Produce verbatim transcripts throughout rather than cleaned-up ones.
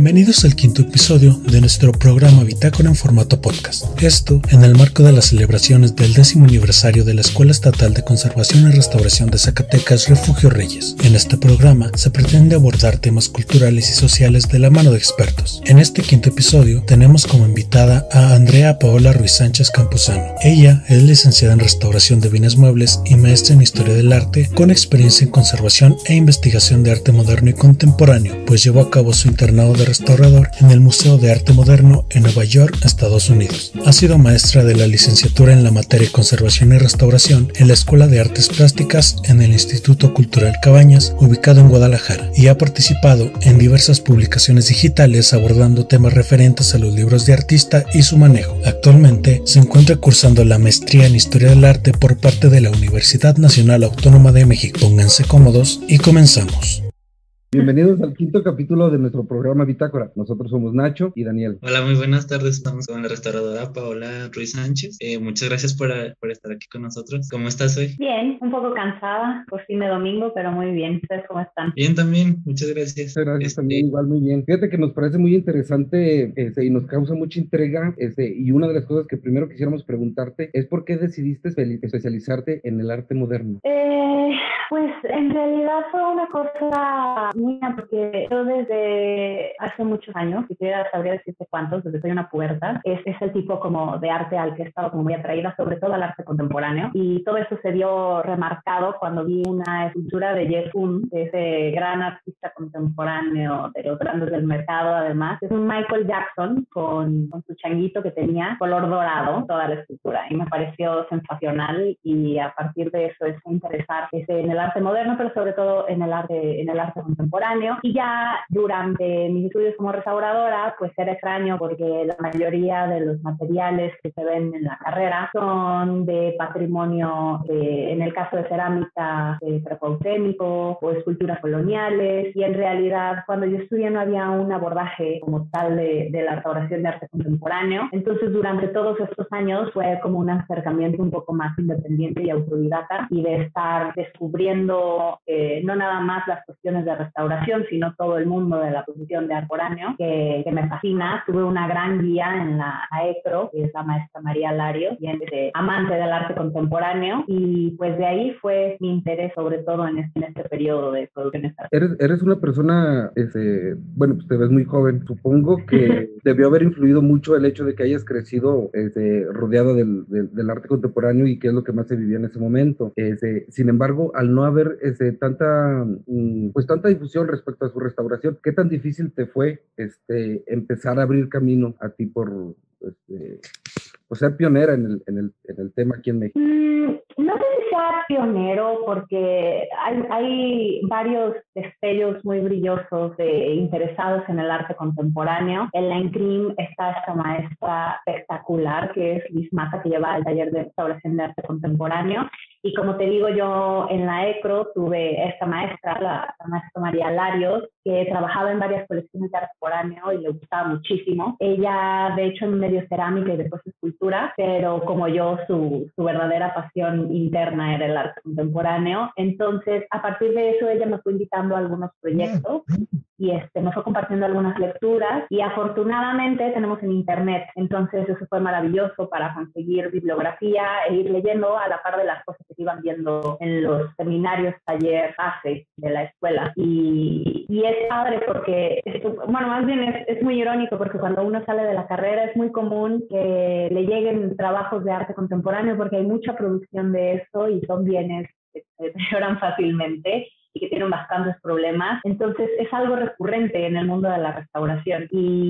Bienvenidos al quinto episodio de nuestro programa Bitácora en formato podcast. Esto en el marco de las celebraciones del décimo aniversario de la Escuela Estatal de Conservación y Restauración de Zacatecas, Refugio Reyes. En este programa se pretende abordar temas culturales y sociales de la mano de expertos. En este quinto episodio tenemos como invitada a Andrea Paola Ruiz Sánchez Campuzano. Ella es licenciada en Restauración de Bienes Muebles y maestra en Historia del Arte, con experiencia en conservación e investigación de arte moderno y contemporáneo, pues llevó a cabo su internado de restaurador en el Museo de Arte Moderno en Nueva York, Estados Unidos. Ha sido maestra de la licenciatura en la materia de Conservación y Restauración en la Escuela de Artes Plásticas en el Instituto Cultural Cabañas, ubicado en Guadalajara, y ha participado en diversas publicaciones digitales abordando temas referentes a los libros de artista y su manejo. Actualmente se encuentra cursando la maestría en Historia del Arte por parte de la Universidad Nacional Autónoma de México. Pónganse cómodos y comenzamos. Bienvenidos al quinto capítulo de nuestro programa Bitácora. Nosotros somos Nacho y Daniel. Hola, muy buenas tardes. Estamos con la restauradora Paola Ruiz Sánchez. Eh, muchas gracias por, por estar aquí con nosotros. ¿Cómo estás hoy? Bien, un poco cansada por fin de domingo, pero muy bien. ¿Ustedes cómo están? Bien también, muchas gracias. Muchas gracias este... también, igual muy bien. Fíjate que nos parece muy interesante este, y nos causa mucha intriga. Este, y una de las cosas que primero quisiéramos preguntarte es ¿por qué decidiste especializarte en el arte moderno? Eh, pues en realidad fue una cosa mía, porque yo desde hace muchos años, si quisiera sabría decirte cuántos, desde que soy una puberta, es, es el tipo como de arte al que he estado como muy atraída, sobre todo al arte contemporáneo, y todo eso se vio remarcado cuando vi una escultura de Jeff Koons, ese gran artista contemporáneo de los grandes del mercado. Además es un Michael Jackson con, con su changuito que tenía color dorado, toda la escultura, y me pareció sensacional, y a partir de eso es interesar ese, en el arte moderno, pero sobre todo en el arte, en el arte contemporáneo. Y ya durante mis estudios como restauradora, pues era extraño porque la mayoría de los materiales que se ven en la carrera son de patrimonio, eh, en el caso de cerámica eh, prepautémico o esculturas coloniales, y en realidad cuando yo estudié no había un abordaje como tal de, de la restauración de arte contemporáneo. Entonces durante todos estos años fue como un acercamiento un poco más independiente y autodidacta, y de estar descubriendo eh, no nada más las cuestiones de restauración, sino todo el mundo de la producción de arte contemporáneo, que, que me fascina. Tuve una gran guía en la AECRO, que es la maestra María Larios, y es eh, amante del arte contemporáneo, y pues de ahí fue mi interés sobre todo en este, en este periodo de producción artística. Eres, eres una persona, este, bueno, pues te ves muy joven. Supongo que debió haber influido mucho el hecho de que hayas crecido este, rodeado del, del, del arte contemporáneo, y que es lo que más se vivía en ese momento. Este, sin embargo, al no haber este, tanta, pues tanta difusión respecto a su restauración, ¿qué tan difícil te fue este, empezar a abrir camino a ti por este, pues ser pionera en el, en, el, en el tema aquí en México? Mm, no sé si sea pionero, porque hay, hay varios destellos muy brillosos de interesados en el arte contemporáneo. En la INCRIM está esta maestra espectacular que es Liz Mata, que lleva el taller de restauración de arte contemporáneo. Y como te digo, yo en la ECRO tuve esta maestra, la, la maestra María Larios, que trabajaba en varias colecciones de arte contemporáneo y le gustaba muchísimo. Ella, de hecho, en medio cerámica y después escultura, pero como yo, su, su verdadera pasión interna era el arte contemporáneo. Entonces, a partir de eso, ella me fue invitando a algunos proyectos y este, me fue compartiendo algunas lecturas, y afortunadamente tenemos en internet, entonces eso fue maravilloso para conseguir bibliografía e ir leyendo a la par de las cosas que se iban viendo en los seminarios, taller, clases de la escuela. Y, y es padre porque, esto, bueno, más bien es, es muy irónico, porque cuando uno sale de la carrera es muy común que le lleguen trabajos de arte contemporáneo, porque hay mucha producción de eso y son bienes que se deterioran fácilmente y que tienen bastantes problemas. Entonces es algo recurrente en el mundo de la restauración,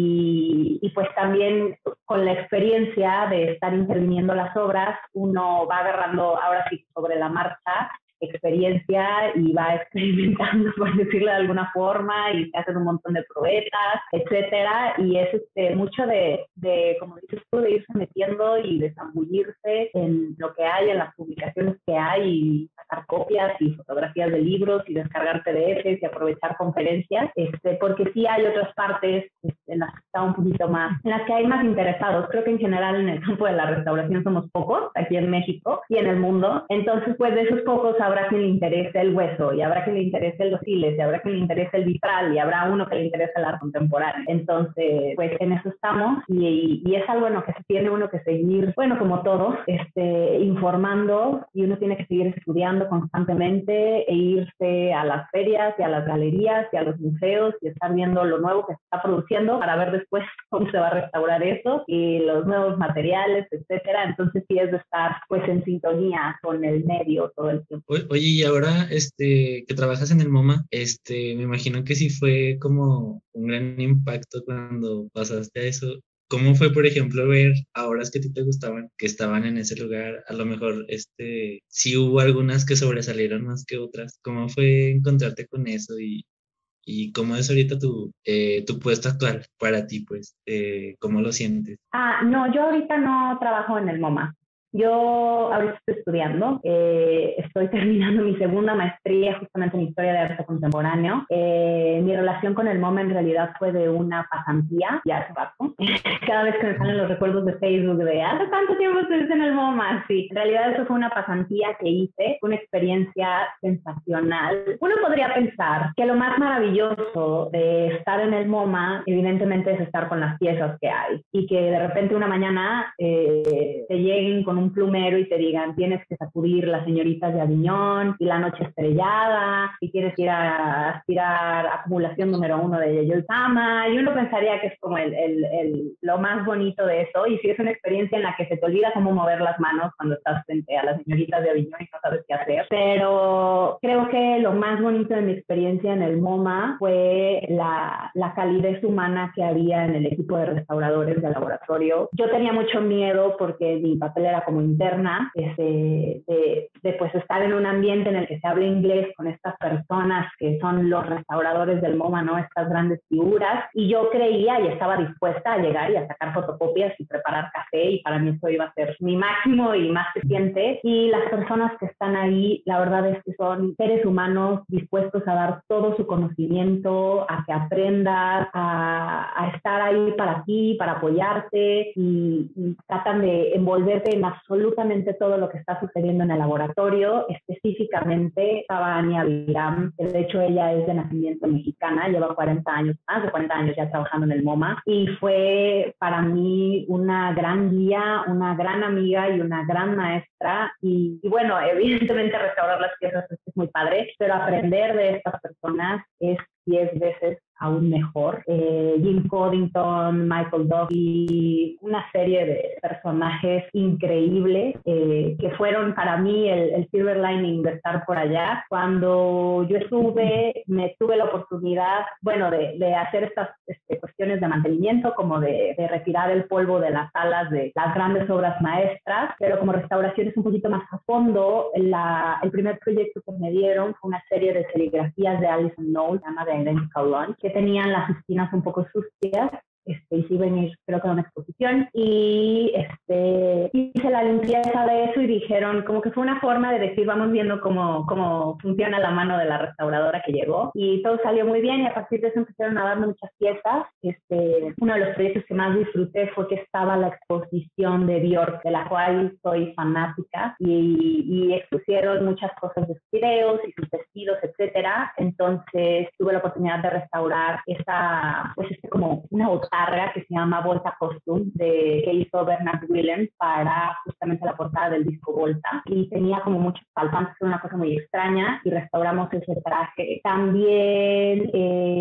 y, y pues también con la experiencia de estar interviniendo las obras, uno va agarrando ahora sí sobre la marcha experiencia y va experimentando, por decirlo de alguna forma, y se hacen un montón de proezas, etcétera, y es este, mucho de, de, como dices tú, de irse metiendo y de zambullirse en lo que hay, en las publicaciones que hay, y sacar copias y fotografías de libros y descargar P D Fs y aprovechar conferencias, este, porque sí hay otras partes este, en las que está un poquito más, en las que hay más interesados. Creo que en general en el campo de la restauración somos pocos, aquí en México y en el mundo. Entonces, pues de esos pocos habrá quien le interese el hueso, y habrá quien le interese los hiles, y habrá quien le interese el vitral, y habrá uno que le interese el arte contemporáneo. Entonces, pues en eso estamos, y, y es algo en lo que se tiene uno que seguir, bueno, como todos, este, informando, y uno tiene que seguir estudiando constantemente e irse a las ferias y a las galerías y a los museos y estar viendo lo nuevo que se está produciendo para ver después cómo se va a restaurar eso y los nuevos materiales, etcétera. Entonces sí es de estar pues en sintonía con el medio todo el tiempo. Oye, y ahora este, que trabajas en el MoMA, este, me imagino que sí fue como un gran impacto cuando pasaste a eso. ¿Cómo fue, por ejemplo, ver a obras que a ti te gustaban, que estaban en ese lugar? A lo mejor, este, sí hubo algunas que sobresalieron más que otras. ¿Cómo fue encontrarte con eso y, y cómo es ahorita tu, eh, tu puesto actual para ti, pues? Eh, ¿cómo lo sientes? Ah, no, yo ahorita no trabajo en el MoMA. Yo ahorita estoy estudiando, eh, estoy terminando mi segunda maestría justamente en Historia de Arte Contemporáneo. Eh, mi relación con el MoMA en realidad fue de una pasantía, ya hace rato. Cada vez que me salen los recuerdos de Facebook de ¿hace cuánto tiempo estuviste en el MoMA? Sí, en realidad eso fue una pasantía que hice, una experiencia sensacional. Uno podría pensar que lo más maravilloso de estar en el MoMA evidentemente es estar con las piezas que hay y que de repente una mañana eh, te lleguen con un plumero y te digan tienes que sacudir las señoritas de Aviñón y la noche estrellada y tienes que ir a aspirar acumulación número uno de Yayoi-sama, y uno pensaría que es como el, el, el, lo más bonito de eso, y si es una experiencia en la que se te olvida cómo mover las manos cuando estás frente a las señoritas de Aviñón y no sabes qué hacer. Pero creo que lo más bonito de mi experiencia en el MoMA fue la, la calidez humana que había en el equipo de restauradores del laboratorio. Yo tenía mucho miedo porque mi papel era como interna, este, de, de pues estar en un ambiente en el que se habla inglés con estas personas que son los restauradores del MoMA, ¿no? Estas grandes figuras, y yo creía y estaba dispuesta a llegar y a sacar fotocopias y preparar café, y para mí eso iba a ser mi máximo y más reciente. Y las personas que están ahí, la verdad es que son seres humanos dispuestos a dar todo su conocimiento, a que aprendas, a, a estar ahí para ti, para apoyarte, y, y tratan de envolverte en absolutamente todo lo que está sucediendo en el laboratorio. Específicamente estaba Ania Viram, que de hecho ella es de nacimiento mexicana, lleva cuarenta años, más de cuarenta años ya trabajando en el MoMA, y fue para mí una gran guía, una gran amiga y una gran maestra. Y, y bueno, evidentemente restaurar las piezas es muy padre, pero aprender de estas personas es diez veces aún mejor. Eh, Jim Coddington, Michael Duffy, una serie de personajes increíbles eh, que fueron para mí el, el silver lining de estar por allá. Cuando yo estuve, me tuve la oportunidad, bueno, de, de hacer estas este, cuestiones de mantenimiento, como de, de retirar el polvo de las salas de las grandes obras maestras, pero como restauraciones un poquito más a fondo. La, el primer proyecto que me dieron fue una serie de serigrafías de Alison Knowles, llama de Identical One, que tenían las esquinas un poco sucias. Este, y sí venir, creo que a una exposición, y este, hice la limpieza de eso y dijeron, como que fue una forma de decir, vamos viendo cómo, cómo funciona la mano de la restauradora que llegó, y todo salió muy bien, y a partir de eso empezaron a darme muchas piezas. Este, uno de los proyectos que más disfruté fue que estaba la exposición de Björk, de la cual soy fanática, y, y expusieron muchas cosas de sus videos y sus vestidos, etcétera. Entonces tuve la oportunidad de restaurar esa, pues este como una botarga que se llama Volta Costume, de, que hizo Bernard Williams para justamente la portada del disco Volta, y tenía como muchos faltantes, una cosa muy extraña, y restauramos ese traje. También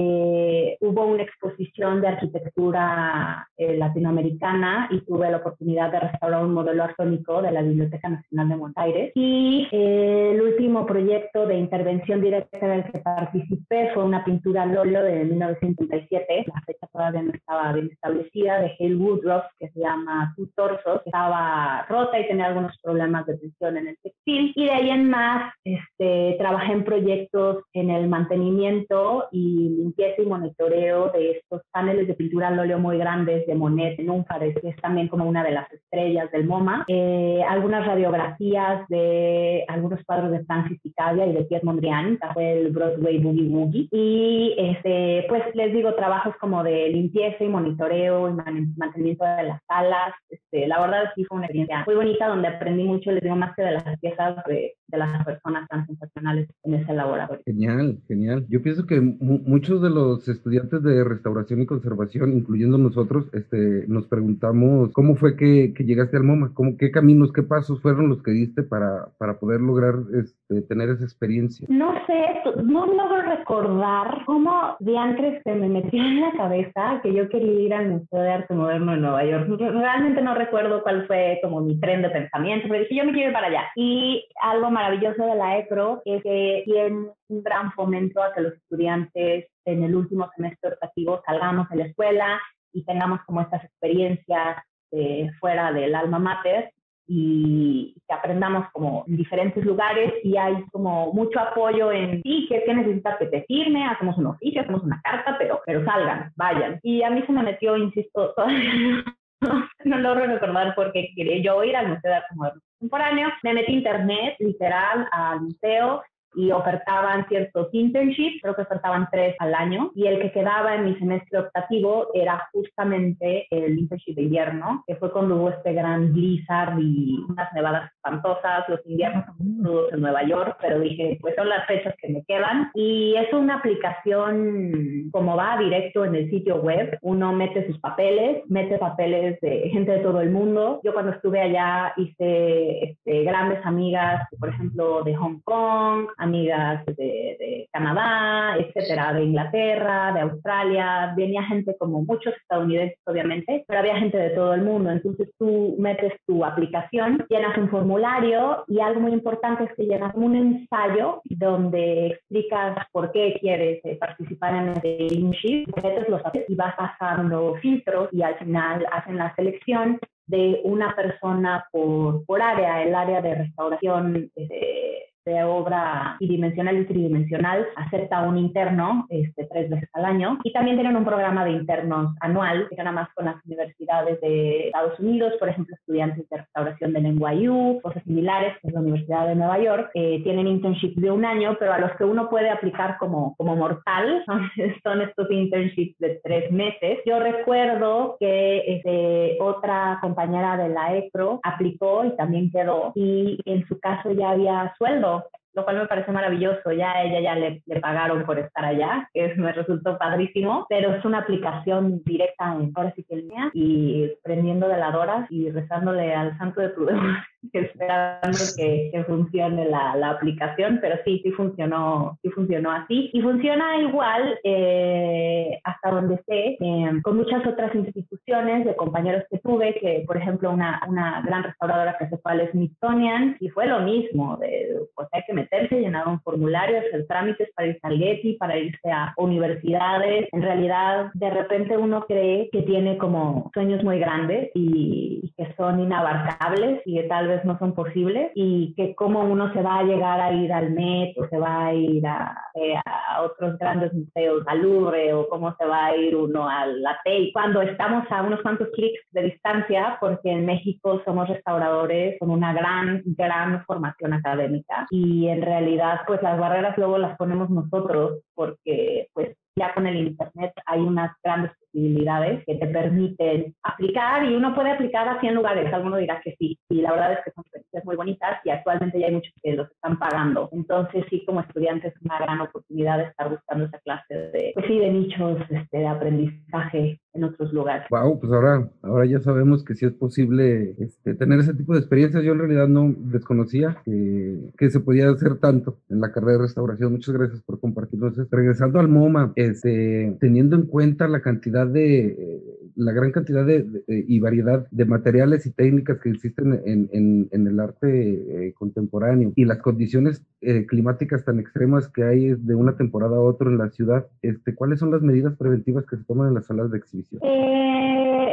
eh, hubo una exposición de arquitectura eh, latinoamericana, y tuve la oportunidad de restaurar un modelo arqueológico de la Biblioteca Nacional de Buenos Aires. Y eh, el último proyecto de intervención directa en el que participé fue una pintura al óleo de mil novecientos setenta y siete, la fecha todavía no estaba bien establecida, de Hale Woodruff, que se llama Two Torsos, que estaba estaba rota y tenía algunos problemas de tensión en el textil. Y de ahí en más, este, trabajé en proyectos en el mantenimiento y limpieza y monitoreo de estos paneles de pintura al óleo muy grandes de Monet en Úncares, que es también como una de las estrellas del MoMA. Eh, algunas radiografías de algunos cuadros de Francis Picabia y de Piet Mondrian, que fue el Broadway Boogie Woogie. Y este, pues les digo, trabajos como de limpieza y monitoreo y man mantenimiento de las salas. Este, la verdad sí fue una experiencia muy bonita donde aprendí mucho, les digo, más que de las piezas de, de las personas tan sensacionales en ese laboratorio. Genial, genial. Yo pienso que mu muchos de los estudiantes de restauración y conservación, incluyendo nosotros, este, nos preguntamos cómo fue que, que llegaste al MoMA, cómo, qué caminos, qué pasos fueron los que diste para, para poder lograr este, tener esa experiencia. No sé, no logro recordar cómo diantres se me metió en la cabeza que yo quería ir al Museo de Arte Moderno de Nueva York. Realmente no recuerdo cuál fue como mi tren de pensamiento, pero dije, yo me quiero ir para allá. Y algo maravilloso de la ECRO es que tiene un gran fomento a que los estudiantes en el último semestre educativo salgamos de la escuela y tengamos como estas experiencias eh, fuera del alma mater y que aprendamos como en diferentes lugares y hay como mucho apoyo en sí, que, que necesitas que te firme, hacemos un oficio, hacemos una carta, pero, pero salgan, vayan. Y a mí se me metió, insisto, todavía no, no logro recordar por qué quería yo ir al Museo de Arte Moderno Contemporáneo. Me metí a internet, literal, al museo y ofertaban ciertos internships, creo que ofertaban tres al año, y el que quedaba en mi semestre optativo era justamente el internship de invierno, que fue cuando hubo este gran blizzard y unas nevadas espantosas. Los inviernos son muy crudos en Nueva York, pero dije, pues son las fechas que me quedan, y es una aplicación como va directo en el sitio web. Uno mete sus papeles, mete papeles de gente de todo el mundo. Yo cuando estuve allá hice este, grandes amigas, por ejemplo, de Hong Kong, amigas de, de Canadá, etcétera, de Inglaterra, de Australia. Venía gente como muchos estadounidenses, obviamente, pero había gente de todo el mundo. Entonces tú metes tu aplicación, llenas un formulario y algo muy importante es que llenas un ensayo donde explicas por qué quieres eh, participar en el internship, metes los papeles y vas pasando filtros y al final hacen la selección de una persona por, por área. El área de restauración eh, de obra bidimensional y tridimensional acepta un interno este, tres veces al año, y también tienen un programa de internos anual que gana más con las universidades de Estados Unidos, por ejemplo, estudiantes de restauración del N Y U, cosas similares, que es la Universidad de Nueva York. Eh, tienen internships de un año, pero a los que uno puede aplicar como, como mortal son, son estos internships de tres meses. Yo recuerdo que este, otra compañera de la ECRO aplicó y también quedó, y en su caso ya había sueldo, lo cual me parece maravilloso. Ya a ella ya le, le pagaron por estar allá, que es, me resultó padrísimo, pero es una aplicación directa en ahora sí que en línea, y prendiendo veladoras y rezándole al santo de tu Dios, esperando que, que funcione la, la aplicación, pero sí, sí funcionó, sí funcionó así, y funciona igual eh, hasta donde sé, eh, con muchas otras instituciones de compañeros que tuve, que por ejemplo una, una gran restauradora que se fue al Smithsonian, y fue lo mismo, de, pues hay que meterse, llenar un formulario, hacer trámites para irse al Getty, para irse a universidades. En realidad, de repente uno cree que tiene como sueños muy grandes y, y que son inabarcables y que tal vez no son posibles, y que cómo uno se va a llegar a ir al Met o se va a ir a, eh, a otros grandes museos, al Louvre, o cómo se va a ir uno a la T E I, cuando estamos a unos cuantos clics de distancia, porque en México somos restauradores con una gran, gran formación académica, y en realidad pues las barreras luego las ponemos nosotros, porque pues ya con el internet hay unas grandes posibilidades que te permiten aplicar, y uno puede aplicar a cien lugares. Alguno dirá que sí, y la verdad es que son experiencias muy bonitas, y actualmente ya hay muchos que los están pagando. Entonces sí, como estudiante es una gran oportunidad de estar buscando esa clase de, pues sí, de nichos este, de aprendizaje en otros lugares. Wow, pues ahora, ahora ya sabemos que sí es posible este, tener ese tipo de experiencias. Yo en realidad no desconocía que, que se podía hacer tanto en la carrera de restauración. Muchas gracias por compartirnos esto. Regresando al MoMA, este, teniendo en cuenta la cantidad de, eh, la gran cantidad de, de, y variedad de materiales y técnicas que existen en, en, en el arte eh, contemporáneo, y las condiciones eh, climáticas tan extremas que hay de una temporada a otra en la ciudad, este, ¿cuáles son las medidas preventivas que se toman en las salas de exhibición? Eh, sí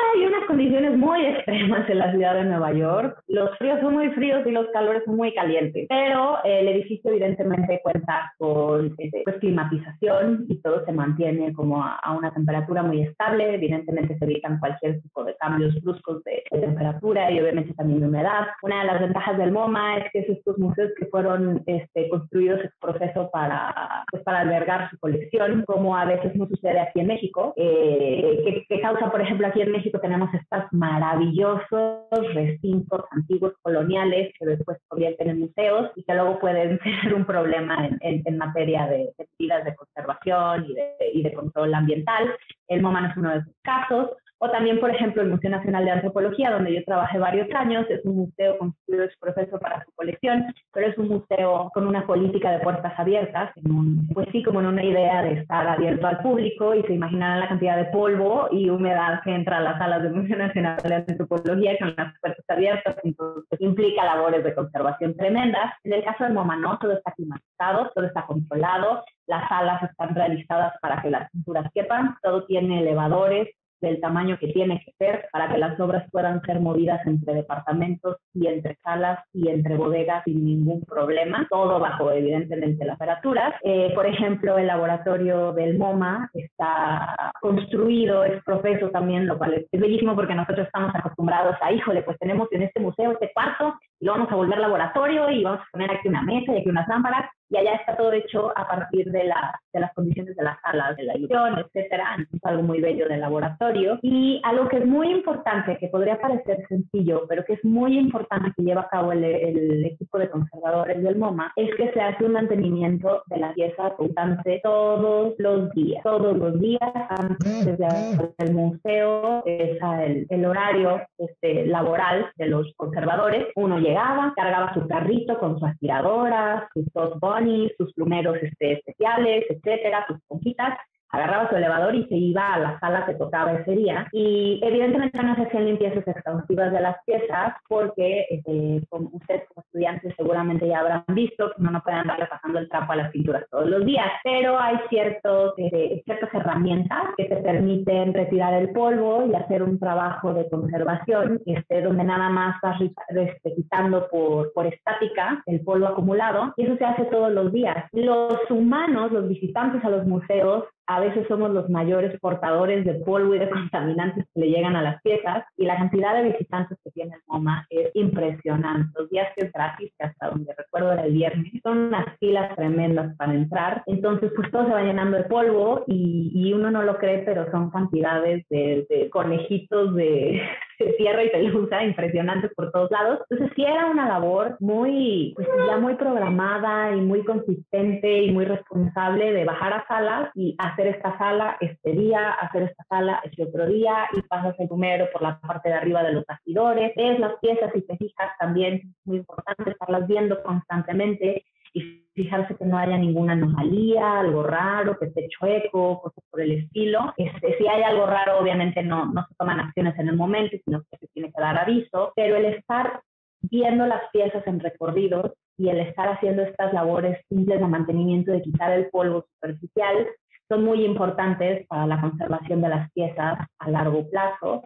hay unas condiciones muy extremas en la ciudad de Nueva York. Los fríos son muy fríos y los calores son muy calientes, pero eh, el edificio evidentemente cuenta con este, pues, climatización y todo se mantiene como a, a una temperatura muy estable. Evidentemente se evitan cualquier tipo de cambios bruscos de, de temperatura y obviamente también de humedad. Una de las ventajas del MoMA es que es estos museos que fueron este, construidos en proceso para, pues, para albergar su colección, como a veces no sucede aquí en México, eh, que, que causa, por ejemplo, aquí en México tenemos estos maravillosos recintos antiguos coloniales que después se convierten en museos y que luego pueden ser un problema en, en, en materia de, de medidas de conservación y de, y de control ambiental. El MoMA no es uno de esos casos. O también, por ejemplo, el Museo Nacional de Antropología, donde yo trabajé varios años, es un museo construido en su proceso para su colección, pero es un museo con una política de puertas abiertas, en un, pues sí, como en una idea de estar abierto al público, y se imaginarán la cantidad de polvo y humedad que entra a las salas del Museo Nacional de Antropología con las puertas abiertas, entonces implica labores de conservación tremendas. En el caso del MoMA no, todo está climatizado, todo está controlado, las salas están realizadas para que las pinturas quepan, todo tiene elevadores del tamaño que tiene que ser para que las obras puedan ser movidas entre departamentos y entre salas y entre bodegas sin ningún problema, todo bajo evidentemente las temperaturas. Eh, por ejemplo, el laboratorio del MoMA está construido, es profeso también, lo cual es, es bellísimo porque nosotros estamos acostumbrados a, híjole, pues tenemos en este museo este cuarto y lo vamos a volver laboratorio y vamos a poner aquí una mesa y aquí unas lámparas, y allá está todo hecho a partir de, la, de las condiciones de las salas, de la ilusión, etcétera. Es algo muy bello del laboratorio. Y algo que es muy importante, que podría parecer sencillo, pero que es muy importante que lleva a cabo el, el equipo de conservadores del MoMA, es que se hace un mantenimiento de las piezas constante todos los días. Todos los días, antes de abrir el museo, es el, el horario este, laboral de los conservadores. Uno llegaba, cargaba su carrito con su aspiradora, sus dos sus plumeros este, especiales, etcétera, sus pompitas, agarraba su elevador y se iba a la sala que tocaba ese día. Y evidentemente no se hacían limpiezas exhaustivas de las piezas porque eh, como ustedes como estudiantes seguramente ya habrán visto que uno no puede andarle pasando el trapo a las pinturas todos los días, pero hay ciertos, eh, ciertas herramientas que te permiten retirar el polvo y hacer un trabajo de conservación este, donde nada más vas este, quitando por, por estática el polvo acumulado, y eso se hace todos los días. Los humanos, los visitantes a los museos, a veces somos los mayores portadores de polvo y de contaminantes que le llegan a las piezas, y la cantidad de visitantes que tiene el MoMA es impresionante. Los días que es gratis, que hasta donde recuerdo era el viernes, son unas filas tremendas para entrar. Entonces, pues todo se va llenando de polvo y, y uno no lo cree, pero son cantidades de, de conejitos de, de tierra y pelusa impresionantes por todos lados. Entonces, sí era una labor muy, pues ya muy programada y muy consistente y muy responsable de bajar a salas y hacer esta sala este día, hacer esta sala este otro día, y pasas el número por la parte de arriba de los bastidores, ves las piezas y te fijas también, es muy importante estarlas viendo constantemente y fijarse que no haya ninguna anomalía, algo raro, que esté chueco, cosas por el estilo. Este, si hay algo raro, obviamente no, no se toman acciones en el momento, sino que se tiene que dar aviso, pero el estar viendo las piezas en recorridos y el estar haciendo estas labores simples de mantenimiento, de quitar el polvo superficial, son muy importantes para la conservación de las piezas a largo plazo.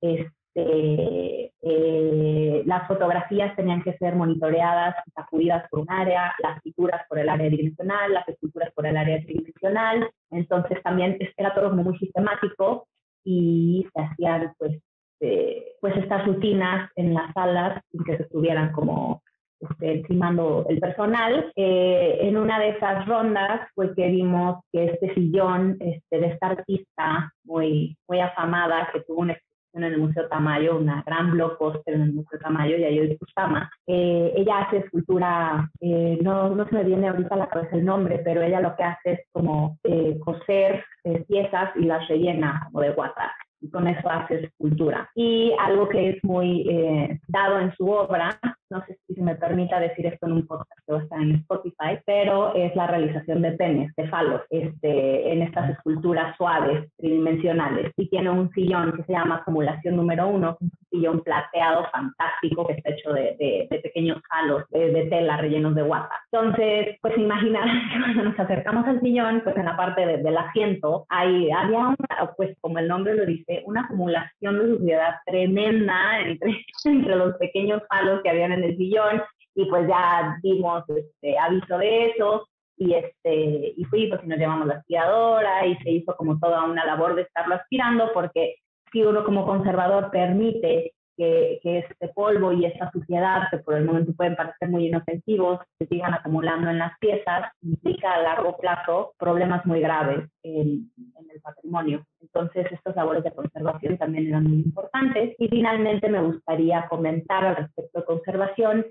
Este, eh, las fotografías tenían que ser monitoreadas y sacudidas por un área, las figuras por el área dimensional, las esculturas por el área tridimensional. Entonces también era todo muy sistemático y se hacían pues, eh, pues estas rutinas en las salas sin que se estuvieran como Este, encimando el personal. Eh, en una de esas rondas fue que vimos que este sillón este, de esta artista muy, muy afamada, que tuvo una exposición en el Museo Tamayo, una gran blockbuster en el Museo Tamayo, Yayoi Kusama, eh, ella hace escultura, eh, no, no se me viene ahorita a la cabeza el nombre, pero ella lo que hace es como eh, coser eh, piezas y las rellena como de guata, y con eso hace escultura. Y algo que es muy eh, dado en su obra, no sé si se me permita decir esto en un podcast que va a estar en Spotify, pero es la realización de penes, de falos, este, en estas esculturas suaves, tridimensionales. Y tiene un sillón que se llama Acumulación número uno, sillón plateado fantástico que está hecho de, de, de pequeños halos de, de tela rellenos de guata. Entonces, pues imaginarán que cuando nos acercamos al sillón, pues en la parte de, del asiento, hay, había, una, pues como el nombre lo dice, una acumulación de suciedad tremenda entre, entre los pequeños palos que habían en el sillón, y pues ya dimos este, aviso de eso. Y, este, y fuimos y nos llevamos la aspiradora y se hizo como toda una labor de estarlo aspirando, porque si uno como conservador permite que, que este polvo y esta suciedad, que por el momento pueden parecer muy inofensivos, se sigan acumulando en las piezas, implica a largo plazo problemas muy graves en, en el patrimonio. Entonces estos labores de conservación también eran muy importantes. Y finalmente me gustaría comentar al respecto de conservación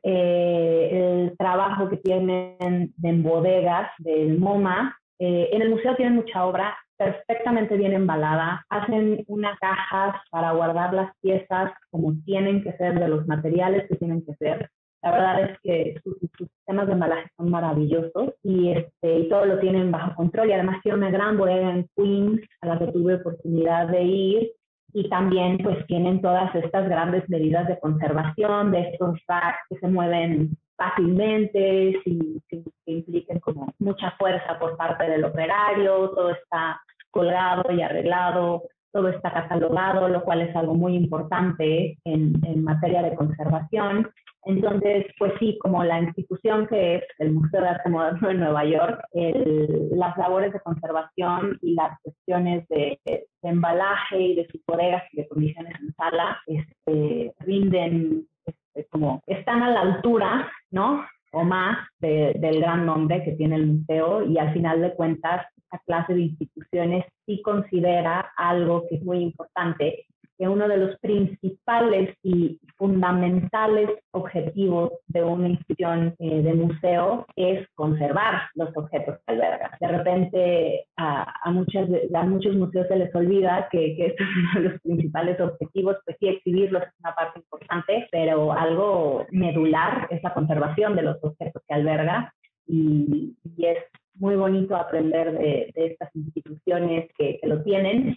eh, el trabajo que tienen en bodegas del MoMA. Eh, en el museo tienen mucha obra perfectamente bien embalada, hacen unas cajas para guardar las piezas como tienen que ser, de los materiales que tienen que ser. La verdad es que sus, sus sistemas de embalaje son maravillosos y, este, y todo lo tienen bajo control. Y además tiene una gran bodega en Queens a la que tuve oportunidad de ir, y también pues tienen todas estas grandes medidas de conservación, de estos racks que se mueven fácilmente, sin, sin que impliquen como mucha fuerza por parte del operario. Todo está colgado y arreglado, todo está catalogado, lo cual es algo muy importante en, en materia de conservación. Entonces, pues sí, como la institución que es el Museo de Arte Moderno de Nueva York, el, las labores de conservación y las cuestiones de, de embalaje y de sus bodegas y de condiciones en sala este, rinden, este, como están a la altura, ¿no?, o más de, del gran nombre que tiene el museo, y al final de cuentas esta clase de instituciones sí considera algo que es muy importante, que uno de los principales y fundamentales objetivos de una institución eh, de museo es conservar los objetos que alberga. De repente a, a, muchas, a muchos museos se les olvida que, que este es uno de los principales objetivos, pues sí, exhibirlos es una parte importante, pero algo medular es la conservación de los objetos que alberga, y, y es muy bonito aprender de, de estas instituciones que, que lo tienen,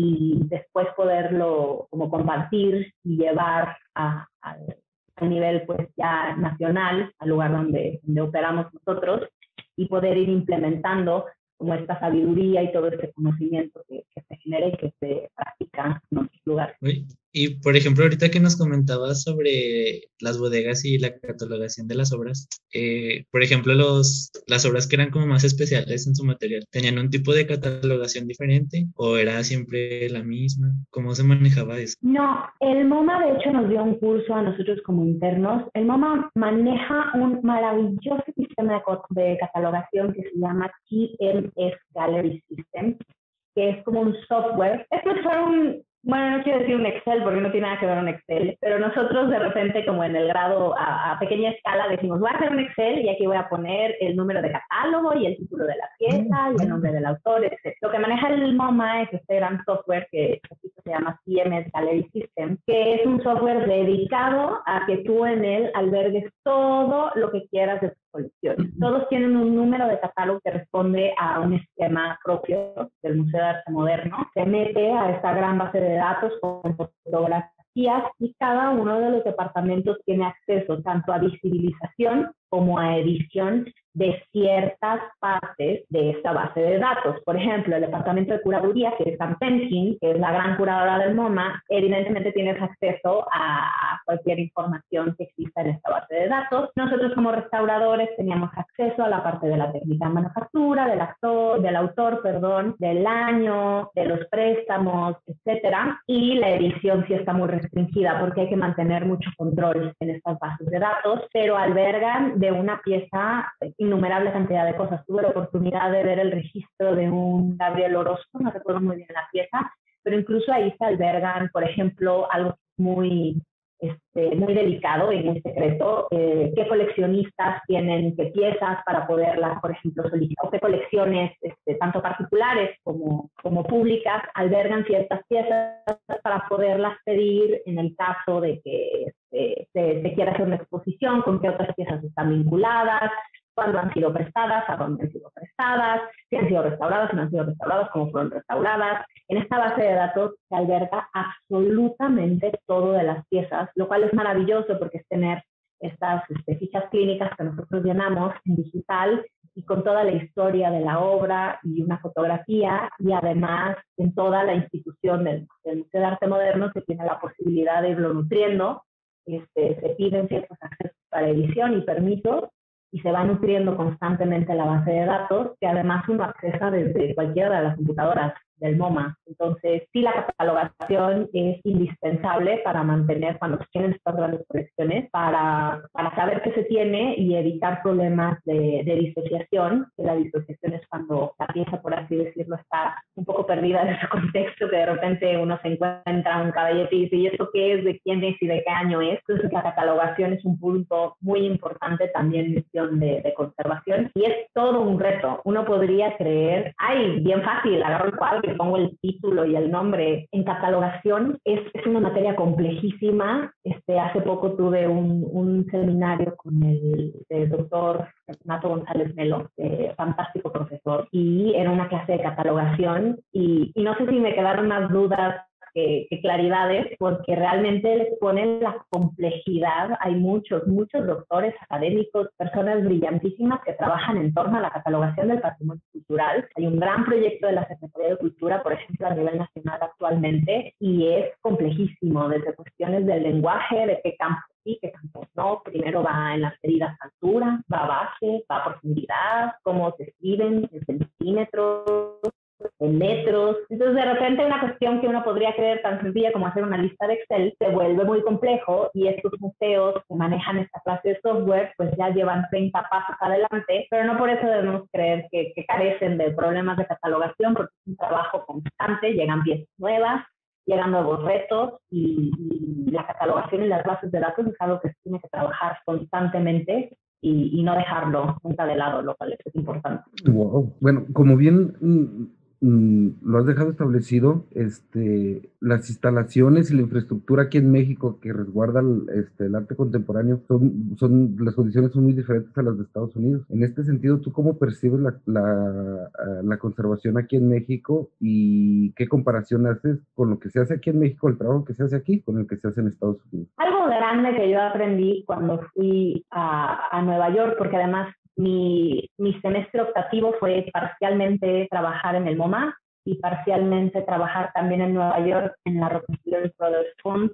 y después poderlo como compartir y llevar a, a, a nivel pues ya nacional, al lugar donde, donde operamos nosotros, y poder ir implementando como esta sabiduría y todo este conocimiento que, que se genera y que se practica en otros lugares. Y por ejemplo, ahorita que nos comentabas sobre las bodegas y la catalogación de las obras, eh, por ejemplo, los, las obras que eran como más especiales en su material, ¿tenían un tipo de catalogación diferente o era siempre la misma? ¿Cómo se manejaba eso? No, el MoMA de hecho nos dio un curso a nosotros como internos. El MoMA maneja un maravilloso sistema de, de catalogación que se llama T M S Gallery System, que es como un software. Esto es un... Bueno, no quiero decir un Excel porque no tiene nada que ver un Excel, pero nosotros de repente como en el grado a, a pequeña escala decimos, voy a hacer un Excel y aquí voy a poner el número de catálogo y el título de la pieza y el nombre del autor, etcétera. Lo que maneja el MoMA es este gran software que se llama T M S Gallery System, que es un software dedicado a que tú en él albergues todo lo que quieras de tus colecciones. Todos tienen un número de catálogo que responde a un esquema propio del Museo de Arte Moderno. Se mete a esta gran base de datos con fotografías, y cada uno de los departamentos tiene acceso tanto a visibilización como a edición de ciertas partes de esta base de datos. Por ejemplo, el departamento de curaduría, que es Sam Penkin, que es la gran curadora del MoMA, evidentemente tienes acceso a cualquier información que exista en esta base de datos. Nosotros como restauradores teníamos acceso a la parte de la técnica de manufactura, del actor, del autor, perdón, del año, de los préstamos, etcétera. Y la edición sí está muy restringida porque hay que mantener mucho control en estas bases de datos, pero albergan de una pieza innumerable cantidad de cosas. Tuve la oportunidad de ver el registro de un Gabriel Orozco, no recuerdo muy bien la pieza, pero incluso ahí se albergan, por ejemplo, algo muy, este, muy delicado y muy secreto, eh, qué coleccionistas tienen qué piezas para poderlas, por ejemplo, solicitar, o qué colecciones, este, tanto particulares como, como públicas, albergan ciertas piezas para poderlas pedir en el caso de que este, se, se quiera hacer una exposición, con qué otras piezas están vinculadas, cuándo han sido prestadas, a dónde han sido prestadas. usadas, si han sido restauradas, si no han sido restauradas, cómo fueron restauradas. En esta base de datos se alberga absolutamente todo de las piezas, lo cual es maravilloso porque es tener estas este, fichas clínicas que nosotros llenamos en digital y con toda la historia de la obra y una fotografía, y además en toda la institución del, del Museo de Arte Moderno se tiene la posibilidad de irlo nutriendo. Este, se piden ciertos accesos para edición y permisos y se va nutriendo constantemente la base de datos, que además uno accesa desde cualquiera de las computadoras del MoMA. Entonces, sí, la catalogación es indispensable para mantener, cuando se tienen estas grandes colecciones, para, para saber qué se tiene y evitar problemas de, de disociación, que la disociación es cuando la pieza, por así decirlo, está un poco perdida de su contexto, que de repente uno se encuentra un caballete y dice, ¿y esto qué es? ¿De quién es? ¿Y de qué año es? Entonces, la catalogación es un punto muy importante también en misión de, de conservación, y es todo un reto. Uno podría creer, ay, bien fácil, agarro el cuadro, pongo el título y el nombre. En catalogación es, es una materia complejísima. Este, hace poco tuve un, un seminario con el, el doctor Nato González Melo, eh, fantástico profesor, y era una clase de catalogación y, y no sé si me quedaron más dudas que, que claridades, porque realmente les ponen la complejidad. Hay muchos, muchos doctores académicos, personas brillantísimas que trabajan en torno a la catalogación del patrimonio cultural. Hay un gran proyecto de la Secretaría de Cultura, por ejemplo, a nivel nacional actualmente, y es complejísimo, desde cuestiones del lenguaje, de qué campos sí, qué campos no. Primero va en las medidas altura, va a base, va a profundidad, cómo se escriben en centímetros, en metros. Entonces, de repente, una cuestión que uno podría creer tan sencilla como hacer una lista de Excel se vuelve muy complejo, y estos museos que manejan esta clase de software pues ya llevan treinta pasos adelante, pero no por eso debemos creer que, que carecen de problemas de catalogación, porque es un trabajo constante, llegan piezas nuevas, llegan nuevos retos, y, y la catalogación y las bases de datos es algo que se tiene que trabajar constantemente y, y no dejarlo nunca de lado, lo cual es importante. Wow. Bueno, como bien mm, mm, lo has dejado establecido, este, las instalaciones y la infraestructura aquí en México que resguarda el, este, el arte contemporáneo, son, son, las condiciones son muy diferentes a las de Estados Unidos. En este sentido, ¿tú cómo percibes la, la, la conservación aquí en México y qué comparación haces con lo que se hace aquí en México, el trabajo que se hace aquí, con el que se hace en Estados Unidos? Algo grande que yo aprendí cuando fui a, a Nueva York, porque además Mi, mi semestre optativo fue parcialmente trabajar en el MoMA y parcialmente trabajar también en Nueva York en la Rockefeller Brothers Fund,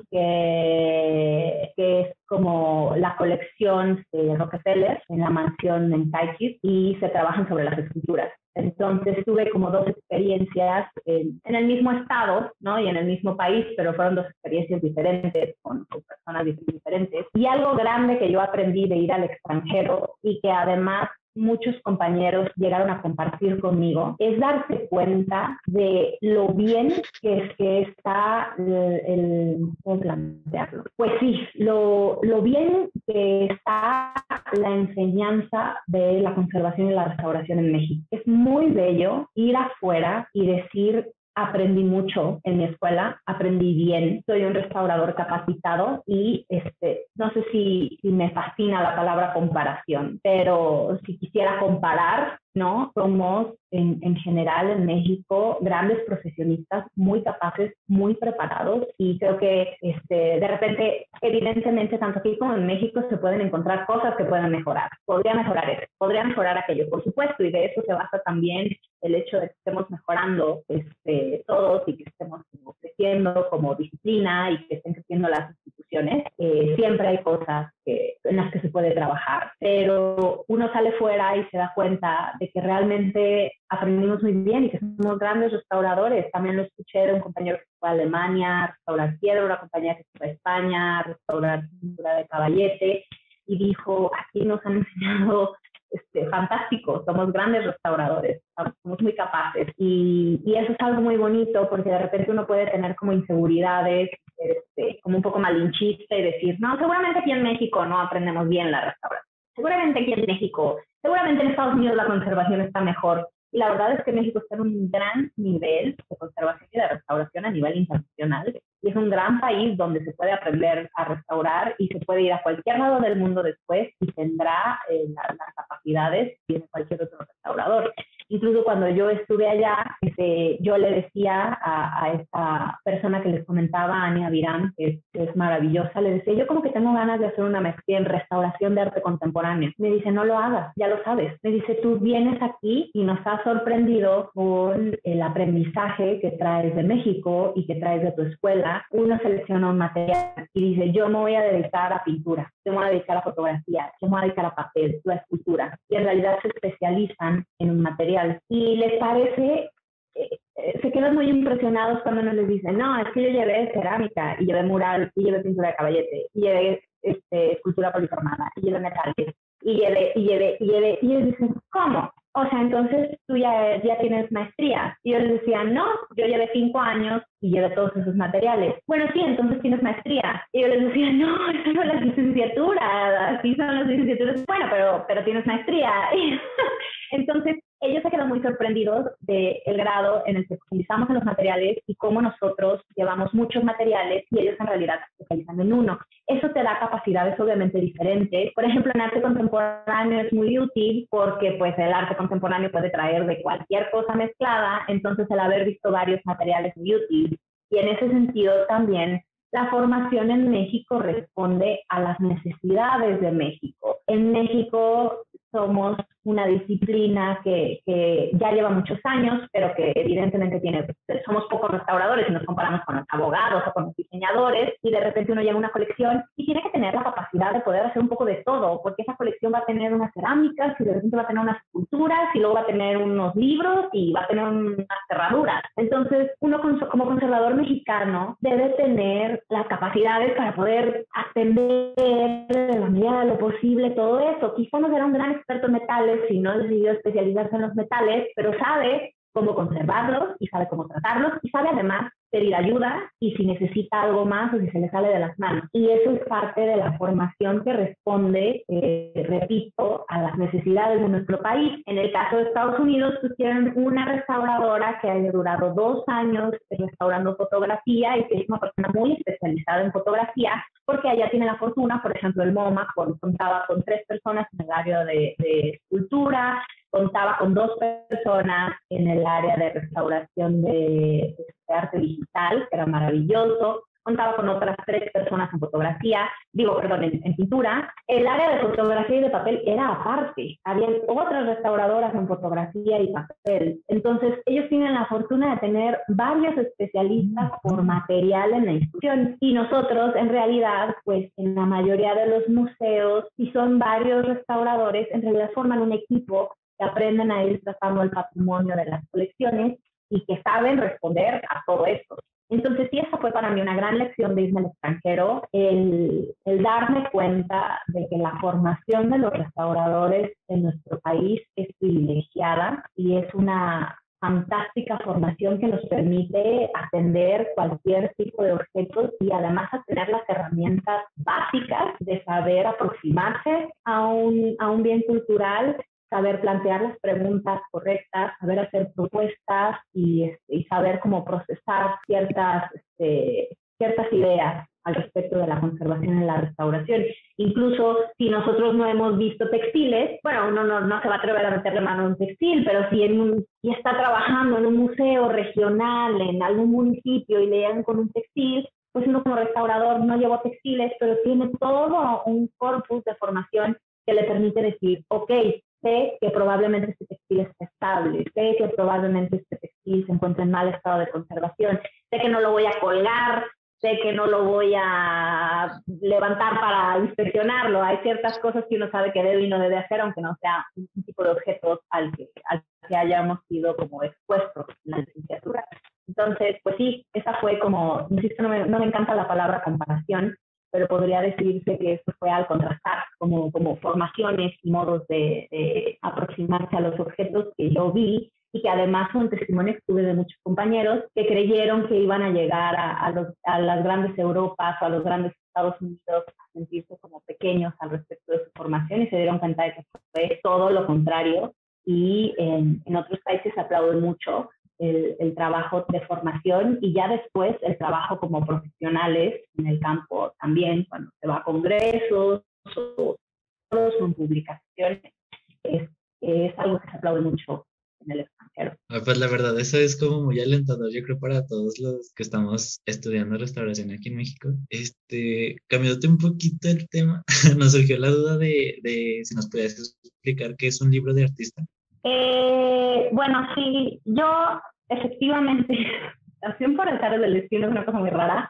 que, que es como la colección de Rockefeller en la mansión en Taikis, y se trabajan sobre las esculturas. Entonces tuve como dos experiencias en, en el mismo estado, ¿no? Y en el mismo país, pero fueron dos experiencias diferentes, con, con personas diferentes. Y algo grande que yo aprendí de ir al extranjero, y que además muchos compañeros llegaron a compartir conmigo, es darse cuenta de lo bien que, es, que está el, el ¿cómo plantearlo? Pues sí, lo, lo bien que está la enseñanza de la conservación y la restauración en México. Es muy bello ir afuera y decir, aprendí mucho en mi escuela, aprendí bien, soy un restaurador capacitado, y este, no sé si, si me fascina la palabra comparación, pero si quisiera comparar, ¿no? Somos en, en general en México grandes profesionistas, muy capaces, muy preparados, y creo que este, de repente, evidentemente, tanto aquí como en México se pueden encontrar cosas que pueden mejorar. Podría mejorar eso, podría mejorar aquello, por supuesto, y de eso se basa también el hecho de que estemos mejorando este, todos, y que estemos creciendo como disciplina y que estén creciendo las instituciones. Eh, siempre hay cosas que, en las que se puede trabajar, pero uno sale fuera y se da cuenta de que realmente aprendimos muy bien y que somos grandes restauradores. También lo escuché de un compañero que fue a Alemania a restaurar piedra, una compañía que fue a España a restaurar pintura de caballete, y dijo, aquí nos han enseñado Este, fantástico, somos grandes restauradores, somos muy capaces, y, y eso es algo muy bonito, porque de repente uno puede tener como inseguridades, este, como un poco malinchista, y decir, no, seguramente aquí en México no aprendemos bien la restauración, seguramente aquí en México, seguramente en Estados Unidos la conservación está mejor. Y la verdad es que México está en un gran nivel de conservación y de restauración a nivel internacional, y es un gran país donde se puede aprender a restaurar y se puede ir a cualquier lado del mundo después y tendrá eh, la, las capacidades que tiene cualquier otro restaurador. Incluso cuando yo estuve allá, este, yo le decía a, a esta persona que les comentaba, Ania Virán, que es, que es maravillosa, le decía, yo como que tengo ganas de hacer una maestría en restauración de arte contemporáneo. Me dice, no lo hagas, ya lo sabes. Me dice, tú vienes aquí y nos has sorprendido con el aprendizaje que traes de México y que traes de tu escuela. Uno selecciona un material y dice, yo me voy a dedicar a pintura, yo me voy a dedicar a fotografía, yo me voy a dedicar a papel, a escultura. Y en realidad se especializan en un material. Y les parece, eh, eh, se quedan muy impresionados cuando uno les dice, no, es que yo llevé cerámica, y llevé mural, y llevé pintura de caballete, y llevé este, escultura poliformada, y llevé metales, y llevé, y llevé, y llevé, y ellos dicen, ¿cómo? O sea, entonces tú ya, ya tienes maestría. Y yo les decía, no, yo llevé cinco años y llevé todos esos materiales. Bueno, sí, entonces tienes maestría. Y yo les decía, no, esa no es la licenciatura, así son las licenciaturas. Bueno, pero, pero tienes maestría. Entonces, ellos se quedan muy sorprendidos del grado en el que utilizamos en los materiales y cómo nosotros llevamos muchos materiales y ellos en realidad se especializan en uno. Eso te da capacidades obviamente diferentes. Por ejemplo, en arte contemporáneo es muy útil porque pues el arte contemporáneo puede traer de cualquier cosa mezclada, entonces el haber visto varios materiales es muy útil. Y en ese sentido también la formación en México responde a las necesidades de México. En México somos una disciplina que, que ya lleva muchos años, pero que evidentemente tiene, somos pocos restauradores si nos comparamos con los abogados o con los diseñadores, y de repente uno lleva una colección y tiene que tener la capacidad de poder hacer un poco de todo, porque esa colección va a tener unas cerámicas, y de repente va a tener unas esculturas, y luego va a tener unos libros, y va a tener unas cerraduras. Entonces, uno como conservador mexicano debe tener las capacidades para poder atender de la medida de lo posible todo eso. Quizá no será un gran experto en metales si no decidió especializarse en los metales, pero sabe cómo conservarlos y sabe cómo tratarlos y sabe además pedir ayuda y si necesita algo más o si se le sale de las manos. Y eso es parte de la formación que responde, eh, repito, a las necesidades de nuestro país. En el caso de Estados Unidos, pues tienen una restauradora que haya durado dos años restaurando fotografía y que es una persona muy especializada en fotografía, porque allá tiene la fortuna, por ejemplo, el MoMA contaba con tres personas en el área de, de escultura, contaba con dos personas en el área de restauración de, de arte digital, que era maravilloso, contaba con otras tres personas en fotografía, digo, perdón, en, en pintura. El área de fotografía y de papel era aparte, había otras restauradoras en fotografía y papel. Entonces, ellos tienen la fortuna de tener varios especialistas por material en la institución. Y nosotros, en realidad, pues en la mayoría de los museos, si son varios restauradores, en realidad forman un equipo que aprenden a ir tratando el patrimonio de las colecciones y que saben responder a todo esto. Entonces, sí, esa fue para mí una gran lección de irme al extranjero, el, el darme cuenta de que la formación de los restauradores en nuestro país es privilegiada y es una fantástica formación que nos permite atender cualquier tipo de objetos y además a tener las herramientas básicas de saber aproximarse a un, a un bien cultural, saber plantear las preguntas correctas, saber hacer propuestas y, y saber cómo procesar ciertas, este, ciertas ideas al respecto de la conservación y la restauración. Incluso si nosotros no hemos visto textiles, bueno, uno no, no se va a atrever a meterle mano a un textil, pero si, en un, si está trabajando en un museo regional, en algún municipio y le llegan con un textil, pues uno como restaurador no llevó textiles, pero tiene todo un corpus de formación que le permite decir, ok, sé que probablemente este textil es estable, sé que probablemente este textil se encuentra en mal estado de conservación, sé que no lo voy a colgar, sé que no lo voy a levantar para inspeccionarlo. Hay ciertas cosas que uno sabe que debe y no debe hacer, aunque no sea un tipo de objetos al que, al que hayamos sido como expuestos en la licenciatura. Entonces, pues sí, esa fue como, insisto, no me, no me encanta la palabra comparación, pero podría decirse que esto fue al contrastar como, como formaciones y modos de, de aproximarse a los objetos que yo vi y que además son testimonios que tuve de muchos compañeros que creyeron que iban a llegar a, a, los, a las grandes Europas o a los grandes Estados Unidos a sentirse como pequeños al respecto de su formación y se dieron cuenta de que fue todo lo contrario y en, en otros países se aplauden mucho El, el trabajo de formación y ya después el trabajo como profesionales en el campo también, cuando se va a congresos o son publicaciones, es, es algo que se aplaude mucho en el extranjero. Ah, pues la verdad, eso es como muy alentador, yo creo, para todos los que estamos estudiando restauración aquí en México. Este, cambiándote un poquito el tema, nos surgió la duda de, de si nos podías explicar qué es un libro de artista. Eh, bueno, sí, yo efectivamente, acción por el área del destino es una cosa muy rara.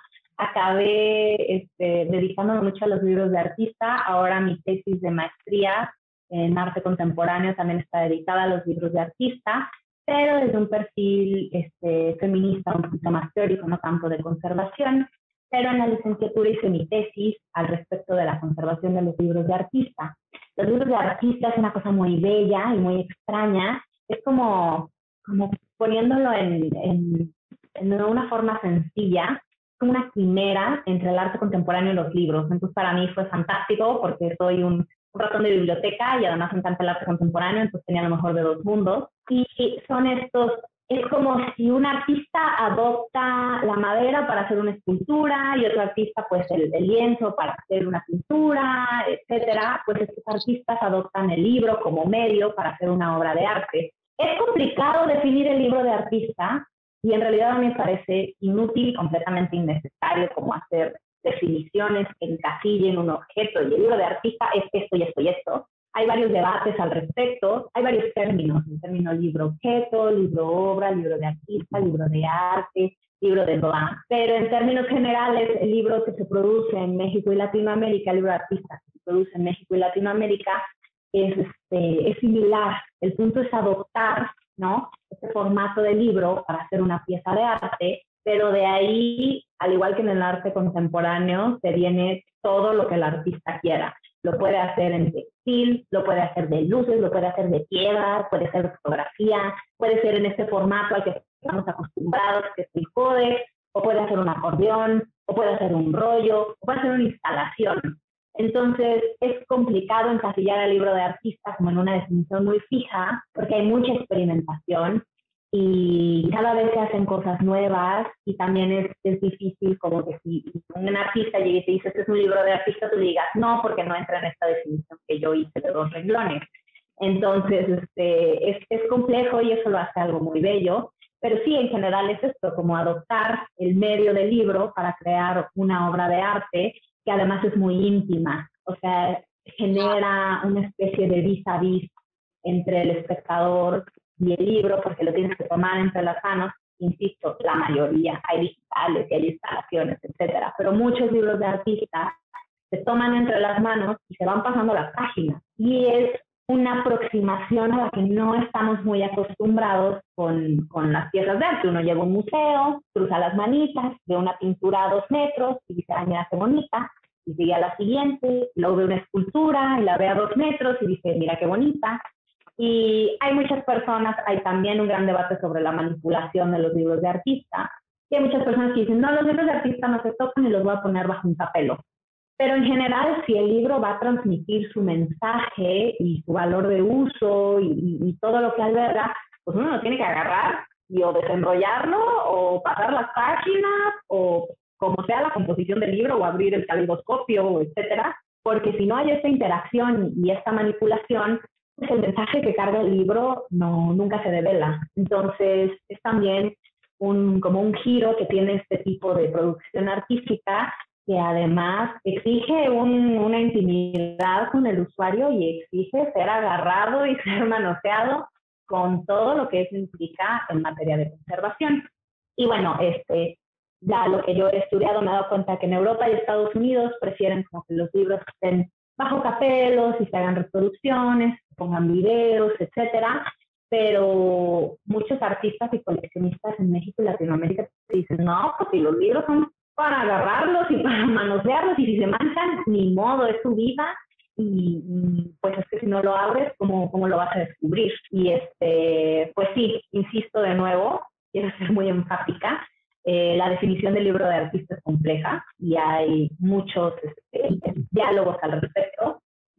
Acabé este, dedicándome mucho a los libros de artista. Ahora mi tesis de maestría en arte contemporáneo también está dedicada a los libros de artista, pero desde un perfil este, feminista, un poquito más teórico, no tanto de conservación. Pero en la licenciatura hice mi tesis al respecto de la conservación de los libros de artista. Los libros de artista es una cosa muy bella y muy extraña. Es como, como poniéndolo en, en, en una forma sencilla, como una quimera entre el arte contemporáneo y los libros. Entonces para mí fue fantástico porque soy un, un ratón de biblioteca y además me encanta el arte contemporáneo, entonces tenía lo mejor de dos mundos. Y son estos, es como si un artista adopta la madera para hacer una escultura y otro artista pues el, el lienzo para hacer una pintura, etcétera. Pues estos artistas adoptan el libro como medio para hacer una obra de arte. Es complicado definir el libro de artista, y en realidad a mí me parece inútil y completamente innecesario como hacer definiciones que encasillen un objeto. Y el libro de artista es esto y esto y esto. Hay varios debates al respecto, hay varios términos, el término libro-objeto, libro-obra, libro de artista, libro de arte, libro de blanc. Pero en términos generales, el libro que se produce en México y Latinoamérica, el libro de artista que se produce en México y Latinoamérica, es, este, es similar. El punto es adoptar, ¿no?, este formato de libro para hacer una pieza de arte, pero de ahí, al igual que en el arte contemporáneo, se viene todo lo que el artista quiera. Lo puede hacer en textil, lo puede hacer de luces, lo puede hacer de piedra, puede ser de fotografía, puede ser en este formato al que estamos acostumbrados, que es el códex, o puede hacer un acordeón, o puede hacer un rollo, o puede hacer una instalación. Entonces, es complicado encasillar el libro de artista como en una definición muy fija, porque hay mucha experimentación y cada vez se hacen cosas nuevas, y también es, es difícil como que si un artista llega y te dice, este es un libro de artista, tú le digas, no, porque no entra en esta definición que yo hice de dos renglones. Entonces, este, es, es complejo y eso lo hace algo muy bello, pero sí, en general es esto, como adoptar el medio del libro para crear una obra de arte que además es muy íntima, o sea, genera una especie de vis a vis entre el espectador y el libro, porque lo tienes que tomar entre las manos. Insisto, la mayoría, hay digitales y hay instalaciones, etcétera, pero muchos libros de artistas se toman entre las manos y se van pasando las páginas, y es una aproximación a la que no estamos muy acostumbrados con, con las piezas de arte. Uno llega a un museo, cruza las manitas, ve una pintura a dos metros y dice, ay, mira qué bonita, y sigue a la siguiente, luego ve una escultura y la ve a dos metros y dice, mira qué bonita. Y hay muchas personas, hay también un gran debate sobre la manipulación de los libros de artista, y hay muchas personas que dicen, no, los libros de artista no se tocan y los voy a poner bajo un capelo. Pero en general, si el libro va a transmitir su mensaje y su valor de uso y, y, y todo lo que alberga, pues uno lo tiene que agarrar y o desenrollarlo o pasar las páginas o como sea la composición del libro o abrir el calidoscopio, etcétera, porque si no hay esta interacción y esta manipulación, pues el mensaje que carga el libro no, nunca se devela. Entonces es también un, como un giro que tiene este tipo de producción artística, que además exige un, una intimidad con el usuario y exige ser agarrado y ser manoseado con todo lo que eso implica en materia de conservación. Y bueno, este, ya lo que yo he estudiado me he dado cuenta que en Europa y Estados Unidos prefieren como que los libros estén bajo capelos y se hagan reproducciones, se pongan videos, etcétera. Pero muchos artistas y coleccionistas en México y Latinoamérica dicen, no, porque los libros son para agarrarlos y para manosearlos, y si se manchan, ni modo, es su vida, y, y pues es que si no lo abres, ¿cómo, cómo lo vas a descubrir? Y este, pues sí, insisto de nuevo, quiero ser muy enfática, eh, la definición del libro de artista es compleja, y hay muchos este, diálogos al respecto,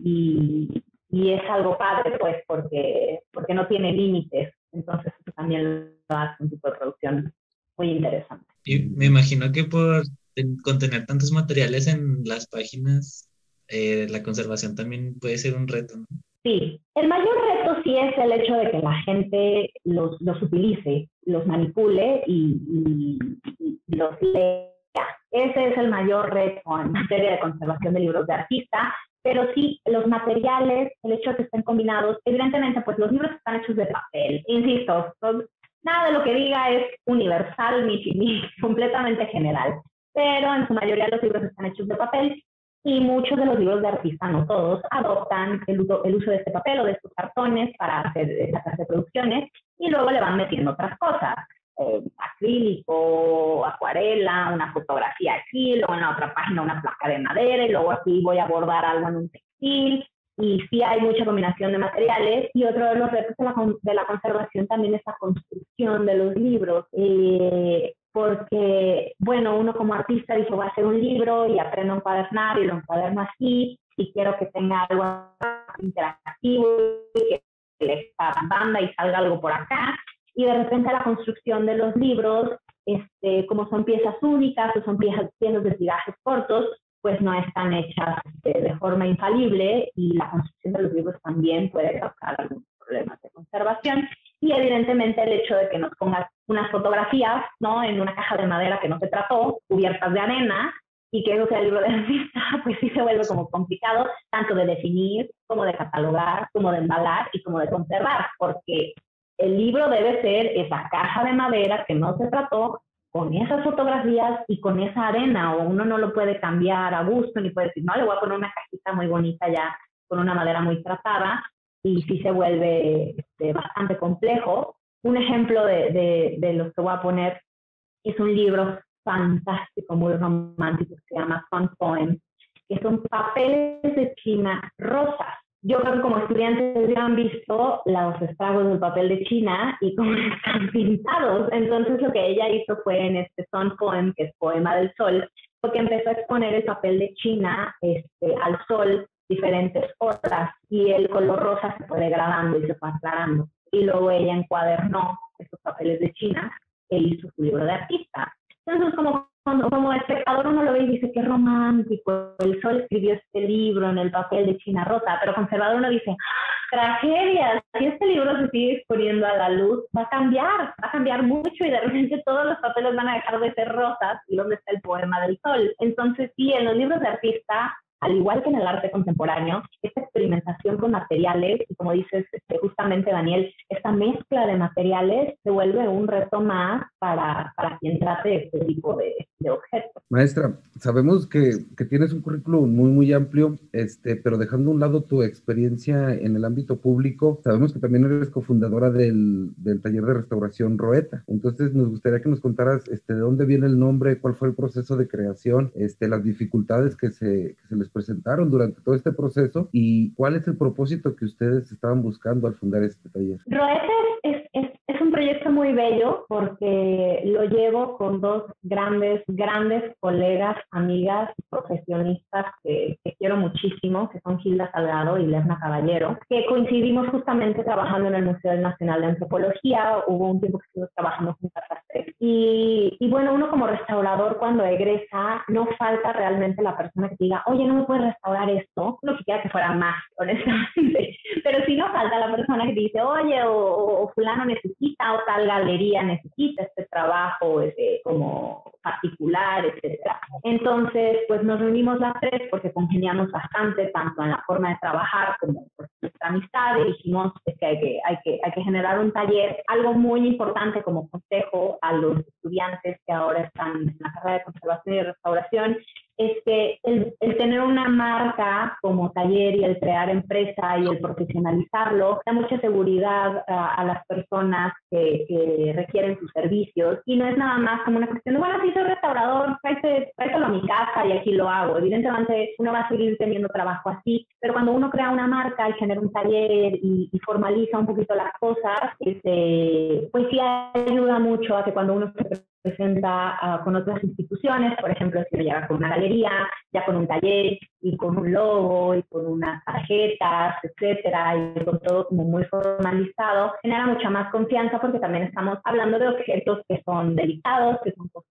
y, y es algo padre, pues, porque, porque no tiene límites, entonces eso también lo hace un tipo de producción muy interesante. Y me imagino que por ten- contener tantos materiales en las páginas, eh, la conservación también puede ser un reto, ¿no? Sí, el mayor reto sí es el hecho de que la gente los, los utilice, los manipule y, y, y los lea. Ese es el mayor reto en materia de conservación de libros de artista, pero sí, los materiales, el hecho de que estén combinados, evidentemente, pues los libros están hechos de papel, insisto, son, nada de lo que diga es universal ni, ni completamente general, pero en su mayoría los libros están hechos de papel. Y muchos de los libros de artista, no todos, adoptan el uso, el uso de este papel o de estos cartones para hacer estas reproducciones y luego le van metiendo otras cosas. Eh, acrílico, acuarela, una fotografía aquí, luego en la otra página una placa de madera y luego aquí voy a bordar algo en un textil. Y sí hay mucha combinación de materiales. Y otro de los retos de la, de la conservación también es la construcción de los libros. Eh, porque, bueno, uno como artista dice, voy a hacer un libro y aprendo a encuadernar y lo encuaderno así, y quiero que tenga algo interactivo, y que le banda y salga algo por acá, y de repente la construcción de los libros, este, como son piezas únicas o son piezas, piezas de tirajes cortos, pues no están hechas este, de forma infalible, y la construcción de los libros también puede causar algunos problemas de conservación. Y evidentemente el hecho de que nos pongas unas fotografías, ¿no?, en una caja de madera que no se trató, cubiertas de arena, y que eso sea el libro de artista, pues sí se vuelve como complicado, tanto de definir, como de catalogar, como de embalar y como de conservar, porque el libro debe ser esa caja de madera que no se trató, con esas fotografías y con esa arena, o uno no lo puede cambiar a gusto, ni puede decir, no, le voy a poner una cajita muy bonita ya, con una madera muy tratada, y sí se vuelve este, bastante complejo. Un ejemplo de, de, de los que voy a poner es un libro fantástico, muy romántico, que se llama Fun Poem, que son papeles de China rosas. Yo creo que como estudiantes ya han visto los estragos del papel de China y cómo están pintados. Entonces lo que ella hizo fue en este Sun Poem, que es Poema del Sol, porque empezó a exponer el papel de China este, al sol diferentes horas, y el color rosa se fue degradando y se fue aclarando. Y luego ella encuadernó estos papeles de China e hizo su libro de artista. Entonces, como, como, como espectador uno lo ve y dice, qué romántico, el sol escribió este libro en el papel de China rosa, pero conservador uno dice, tragedia, si este libro se sigue exponiendo a la luz, va a cambiar, va a cambiar mucho, y de repente todos los papeles van a dejar de ser rosas, y ¿dónde está el poema del sol? Entonces, sí, en los libros de artista, al igual que en el arte contemporáneo, esta experimentación con materiales, y como dices este, justamente Daniel, esta mezcla de materiales se vuelve un reto más para, para quien trate este tipo de, de objetos. Maestra, sabemos que, que tienes un currículum muy, muy amplio, este, pero dejando a un lado tu experiencia en el ámbito público, sabemos que también eres cofundadora del, del taller de restauración Roeta. Entonces, nos gustaría que nos contaras este, de dónde viene el nombre, cuál fue el proceso de creación, este, las dificultades que se, que se les presentaron durante todo este proceso, y cuál es el propósito que ustedes estaban buscando al fundar este taller. Roeta es, es, es un proyecto muy bello porque lo llevo con dos grandes, grandes colegas, amigas, profesionistas que, que quiero muchísimo, que son Gilda Salgado y Lerna Caballero, que coincidimos justamente trabajando en el Museo Nacional de Antropología. Hubo un tiempo que estuvimos trabajando juntas las tres. Y, y bueno, uno como restaurador cuando egresa, no falta realmente la persona que te diga, oye, no me puedes restaurar esto, lo que quiera que fuera más, honestamente, pero si no falta la persona que te dice, oye, o, o fulano necesita, o tal galería necesita este trabajo este, como particular, etcétera. Entonces, pues nos reunimos las tres porque congeniamos bastante, tanto en la forma de trabajar como pues, nuestra amistad, y dijimos pues, que, hay que, hay, que hay que generar un taller, algo muy importante como consejo a los estudiantes que ahora están en la carrera de conservación y restauración, es que el, el tener una marca como taller y el crear empresa y el profesionalizarlo da mucha seguridad a, a las personas que, que requieren sus servicios, y no es nada más como una cuestión de, bueno, si soy restaurador, tráetelo a mi casa y aquí lo hago. Evidentemente uno va a seguir teniendo trabajo así, pero cuando uno crea una marca y genera un taller y, y formaliza un poquito las cosas, este, pues sí ayuda mucho a que cuando uno se presenta uh, con otras instituciones, por ejemplo, si uno llega con una galería, ya con un taller y con un logo y con unas tarjetas, etcétera, y con todo como muy formalizado, genera mucha más confianza porque también estamos hablando de objetos que son delicados, que son cosas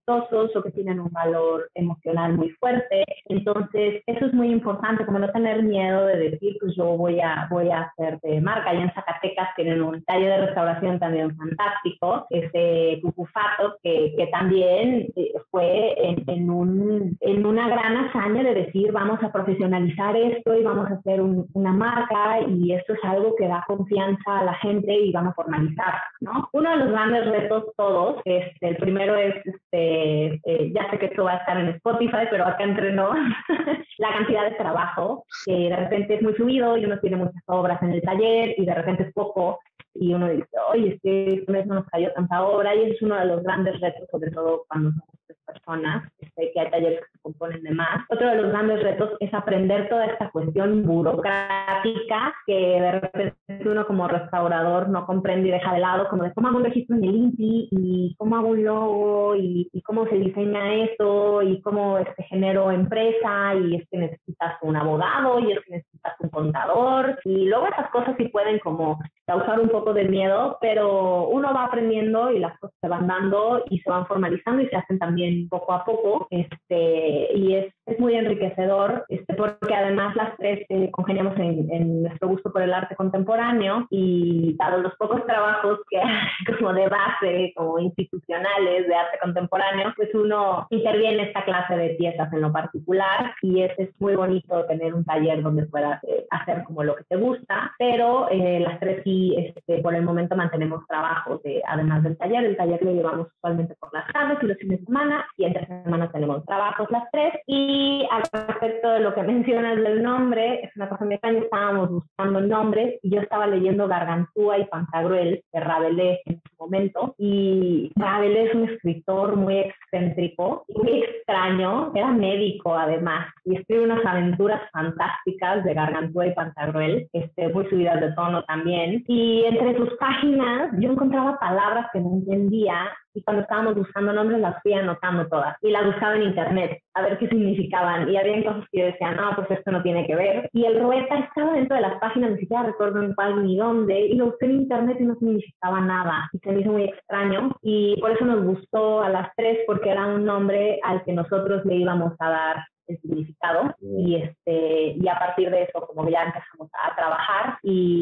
costosos o que tienen un valor emocional muy fuerte. Entonces, eso es muy importante, como no tener miedo de decir, pues yo voy a, voy a hacer de marca. Y en Zacatecas tienen un taller de restauración también fantástico, este Cucufato, que, que también fue en, en, un, en una gran hazaña de decir, vamos a profesionalizar esto y vamos a hacer un, una marca, y esto es algo que da confianza a la gente y vamos a formalizar, ¿no? Uno de los grandes retos todos, este, el primero es, este, eh, ya sé que esto va a estar en Spotify, pero acá entre nos, la cantidad de trabajo, que de repente es muy fluido y uno tiene muchas obras en el taller y de repente es poco, y uno dice, oye, es que este mes no nos cayó tanta obra, y ese es uno de los grandes retos, sobre todo cuando somos tres personas, este, que hay talleres que se componen de más. Otro de los grandes retos es aprender toda esta cuestión burocrática que de repente uno como restaurador no comprende y deja de lado, como de cómo hago un registro en el I N P I, y cómo hago un logo, y, y cómo se diseña esto, y cómo este, genero empresa, y es que necesitas un abogado, y es que necesitas un contador, y luego esas cosas sí pueden como causar un poco de miedo, pero uno va aprendiendo y las cosas se van dando y se van formalizando y se hacen también poco a poco, este, y es, es muy enriquecedor, este, porque además las tres eh, congeniamos en, en nuestro gusto por el arte contemporáneo, y dado los pocos trabajos que hay como de base, como institucionales de arte contemporáneo, pues uno interviene en esta clase de piezas en lo particular, y es, es muy bonito tener un taller donde puedas eh, hacer como lo que te gusta, pero eh, las tres sí, este, por el momento mantenemos trabajos de, además del taller. El taller lo llevamos usualmente por las tardes y los fines de semana, y entre semanas tenemos trabajos las tres. Y al respecto de lo que mencionas del nombre, es una cosa muy extraña, estábamos buscando nombres y yo estaba leyendo Gargantúa y Pantagruel de Rabelais en su momento, y Rabelais es un escritor muy excéntrico y muy extraño, era médico además, y escribe unas aventuras fantásticas de Gargantúa y Pantagruel, este, muy subidas de tono también, y entre sus páginas yo encontraba palabras que no entendía, y cuando estábamos buscando nombres las fui anotando todas y las buscaba en internet a ver qué significaban, y había cosas que yo decía, no, pues esto no tiene que ver, y el Roeta estaba dentro de las páginas, ni siquiera recuerdo en cuál ni dónde, y lo busqué en internet y no significaba nada, y se me hizo muy extraño, y por eso nos gustó a las tres, porque era un nombre al que nosotros le íbamos a dar el significado, y este y a partir de eso como ya empezamos a trabajar,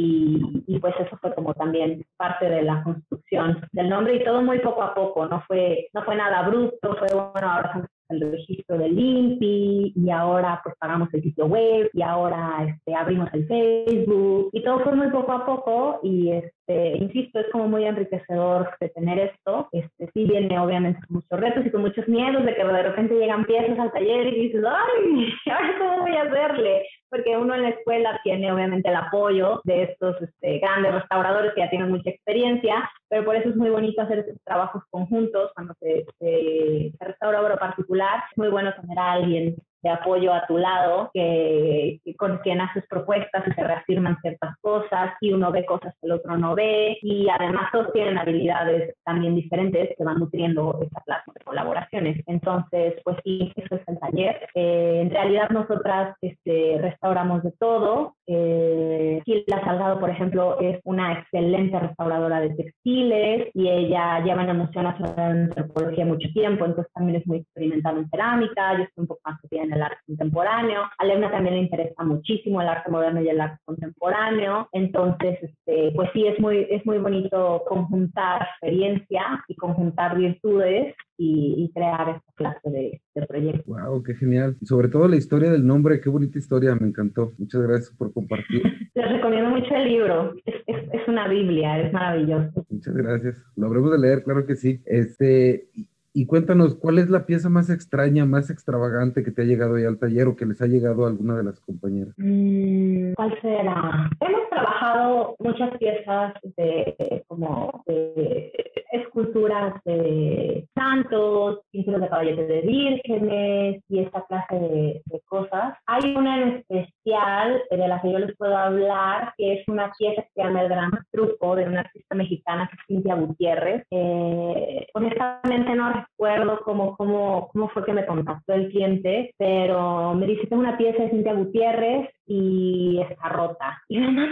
y, y pues eso fue como también parte de la construcción del nombre, y todo muy poco a poco, no fue no fue nada bruto, fue bueno, ahora hacemos el registro del I N P I, y ahora pues pagamos el sitio web, y ahora este, abrimos el Facebook, y todo fue muy poco a poco, y este, insisto, es como muy enriquecedor de tener esto. Este, sí viene obviamente con muchos retos y con muchos miedos de que de repente llegan piezas al taller y dices, ¡ay! ¿Ahora cómo voy a hacerle? Porque uno en la escuela tiene obviamente el apoyo de estos este, grandes restauradores que ya tienen mucha experiencia, pero por eso es muy bonito hacer estos trabajos conjuntos cuando se, se, se restaura obra particular. Es muy bueno tener a alguien de apoyo a tu lado, que, que con quien haces propuestas y se reafirman ciertas cosas, y uno ve cosas que el otro no ve, y además todos tienen habilidades también diferentes que van nutriendo esta clase de colaboraciones. Entonces, pues sí, eso es el taller. Eh, en realidad nosotras este, restauramos de todo. Eh, Gilda Salgado, por ejemplo, es una excelente restauradora de textiles, y ella lleva en emoción hacia la antropología mucho tiempo, entonces también es muy experimentada en cerámica. Yo estoy un poco más metida en el arte contemporáneo. A Levna también le interesa muchísimo el arte moderno y el arte contemporáneo. Entonces, este, pues sí, es muy, es muy bonito conjuntar experiencia y conjuntar virtudes y, y crear esta clase de, de proyectos. Wow, qué genial. Y sobre todo la historia del nombre, qué bonita historia, me encantó. Muchas gracias por compartir. Les recomiendo mucho el libro. Es, es, es una Biblia, es maravilloso. Muchas gracias. Lo habremos de leer, claro que sí. Este... Y cuéntanos, ¿cuál es la pieza más extraña, más extravagante que te ha llegado ahí al taller o que les ha llegado a alguna de las compañeras? Mm, ¿Cuál será? Hemos trabajado muchas piezas de como de esculturas de santos, pinturas de caballetes de vírgenes y esta clase de, de cosas. Hay una en especial de la que yo les puedo hablar, que es una pieza que se llama El Gran Truco, de una artista mexicana que es Cintia Gutiérrez. Eh, honestamente no recuerdo cómo, cómo, cómo fue que me contactó el cliente, pero me dice, tengo una pieza de Cintia Gutiérrez y está rota. Y me mandó una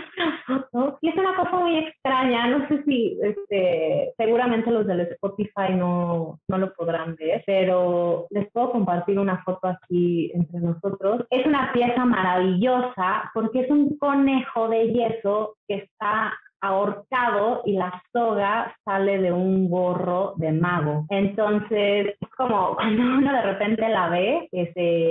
foto y es una cosa muy extraña, no sé si, este, seguramente los del Spotify no, no lo podrán ver, pero les puedo compartir una foto aquí entre nosotros. Es una pieza maravillosa porque es un conejo de yeso que está ahorcado y la soga sale de un gorro de mago. Entonces, es como cuando uno de repente la ve, que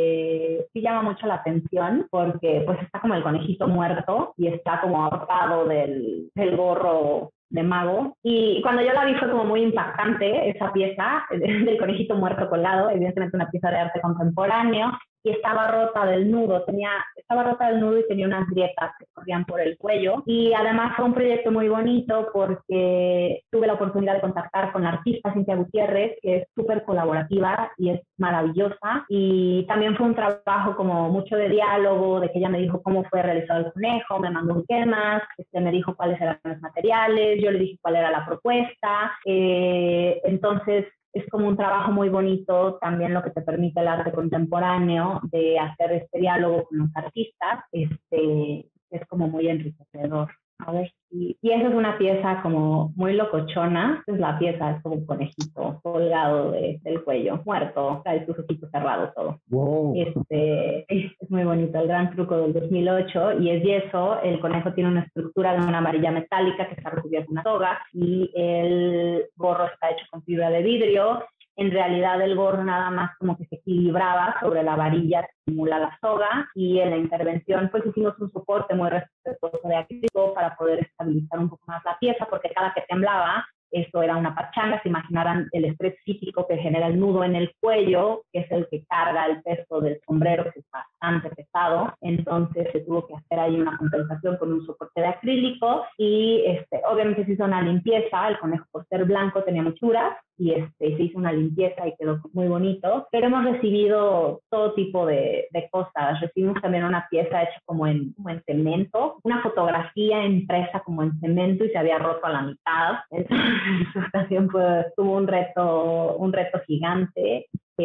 se, sí llama mucho la atención porque pues está como el conejito muerto y está como ahorcado del, del gorro de mago. Y cuando yo la vi fue como muy impactante esa pieza del conejito muerto colgado, evidentemente una pieza de arte contemporáneo, y estaba rota del nudo, tenía, estaba rota del nudo y tenía unas grietas que corrían por el cuello. Y además fue un proyecto muy bonito porque tuve la oportunidad de contactar con la artista Cintia Gutiérrez, que es súper colaborativa y es maravillosa. Y también fue un trabajo como mucho de diálogo, de que ella me dijo cómo fue realizado el conejo, me mandó esquemas, este, me dijo cuáles eran los materiales, yo le dije cuál era la propuesta. Eh, entonces, es como un trabajo muy bonito, también lo que te permite el arte contemporáneo, de hacer este diálogo con los artistas, este, es como muy enriquecedor. A ver si... Y esa es una pieza como muy locochona, es la pieza, es como un conejito colgado de, del cuello, muerto, trae sus ojitos cerrados, todo. Wow. Este, es, es muy bonito, el gran truco del dos mil ocho, y es yeso. El conejo tiene una estructura de una varilla metálica que está recubierta con una soga, y el gorro está hecho con fibra de vidrio. En realidad el gorro nada más como que se equilibraba sobre la varilla que simula la soga, y en la intervención pues hicimos un soporte muy respetuoso de acrílico para poder estabilizar un poco más la pieza, porque cada que temblaba, esto era una pachanga, se imaginarán el estrés físico que genera el nudo en el cuello, que es el que carga el peso del sombrero, que es bastante pesado. Entonces se tuvo que hacer ahí una compensación con un soporte de acrílico, y este, obviamente se hizo una limpieza. El conejo, por ser blanco, tenía muchuras, y este, se hizo una limpieza y quedó muy bonito. Pero hemos recibido todo tipo de, de cosas. Recibimos también una pieza hecha como en, como en cemento, una fotografía impresa como en cemento y se había roto a la mitad. Entonces también pues, tuvo un reto, un reto gigante.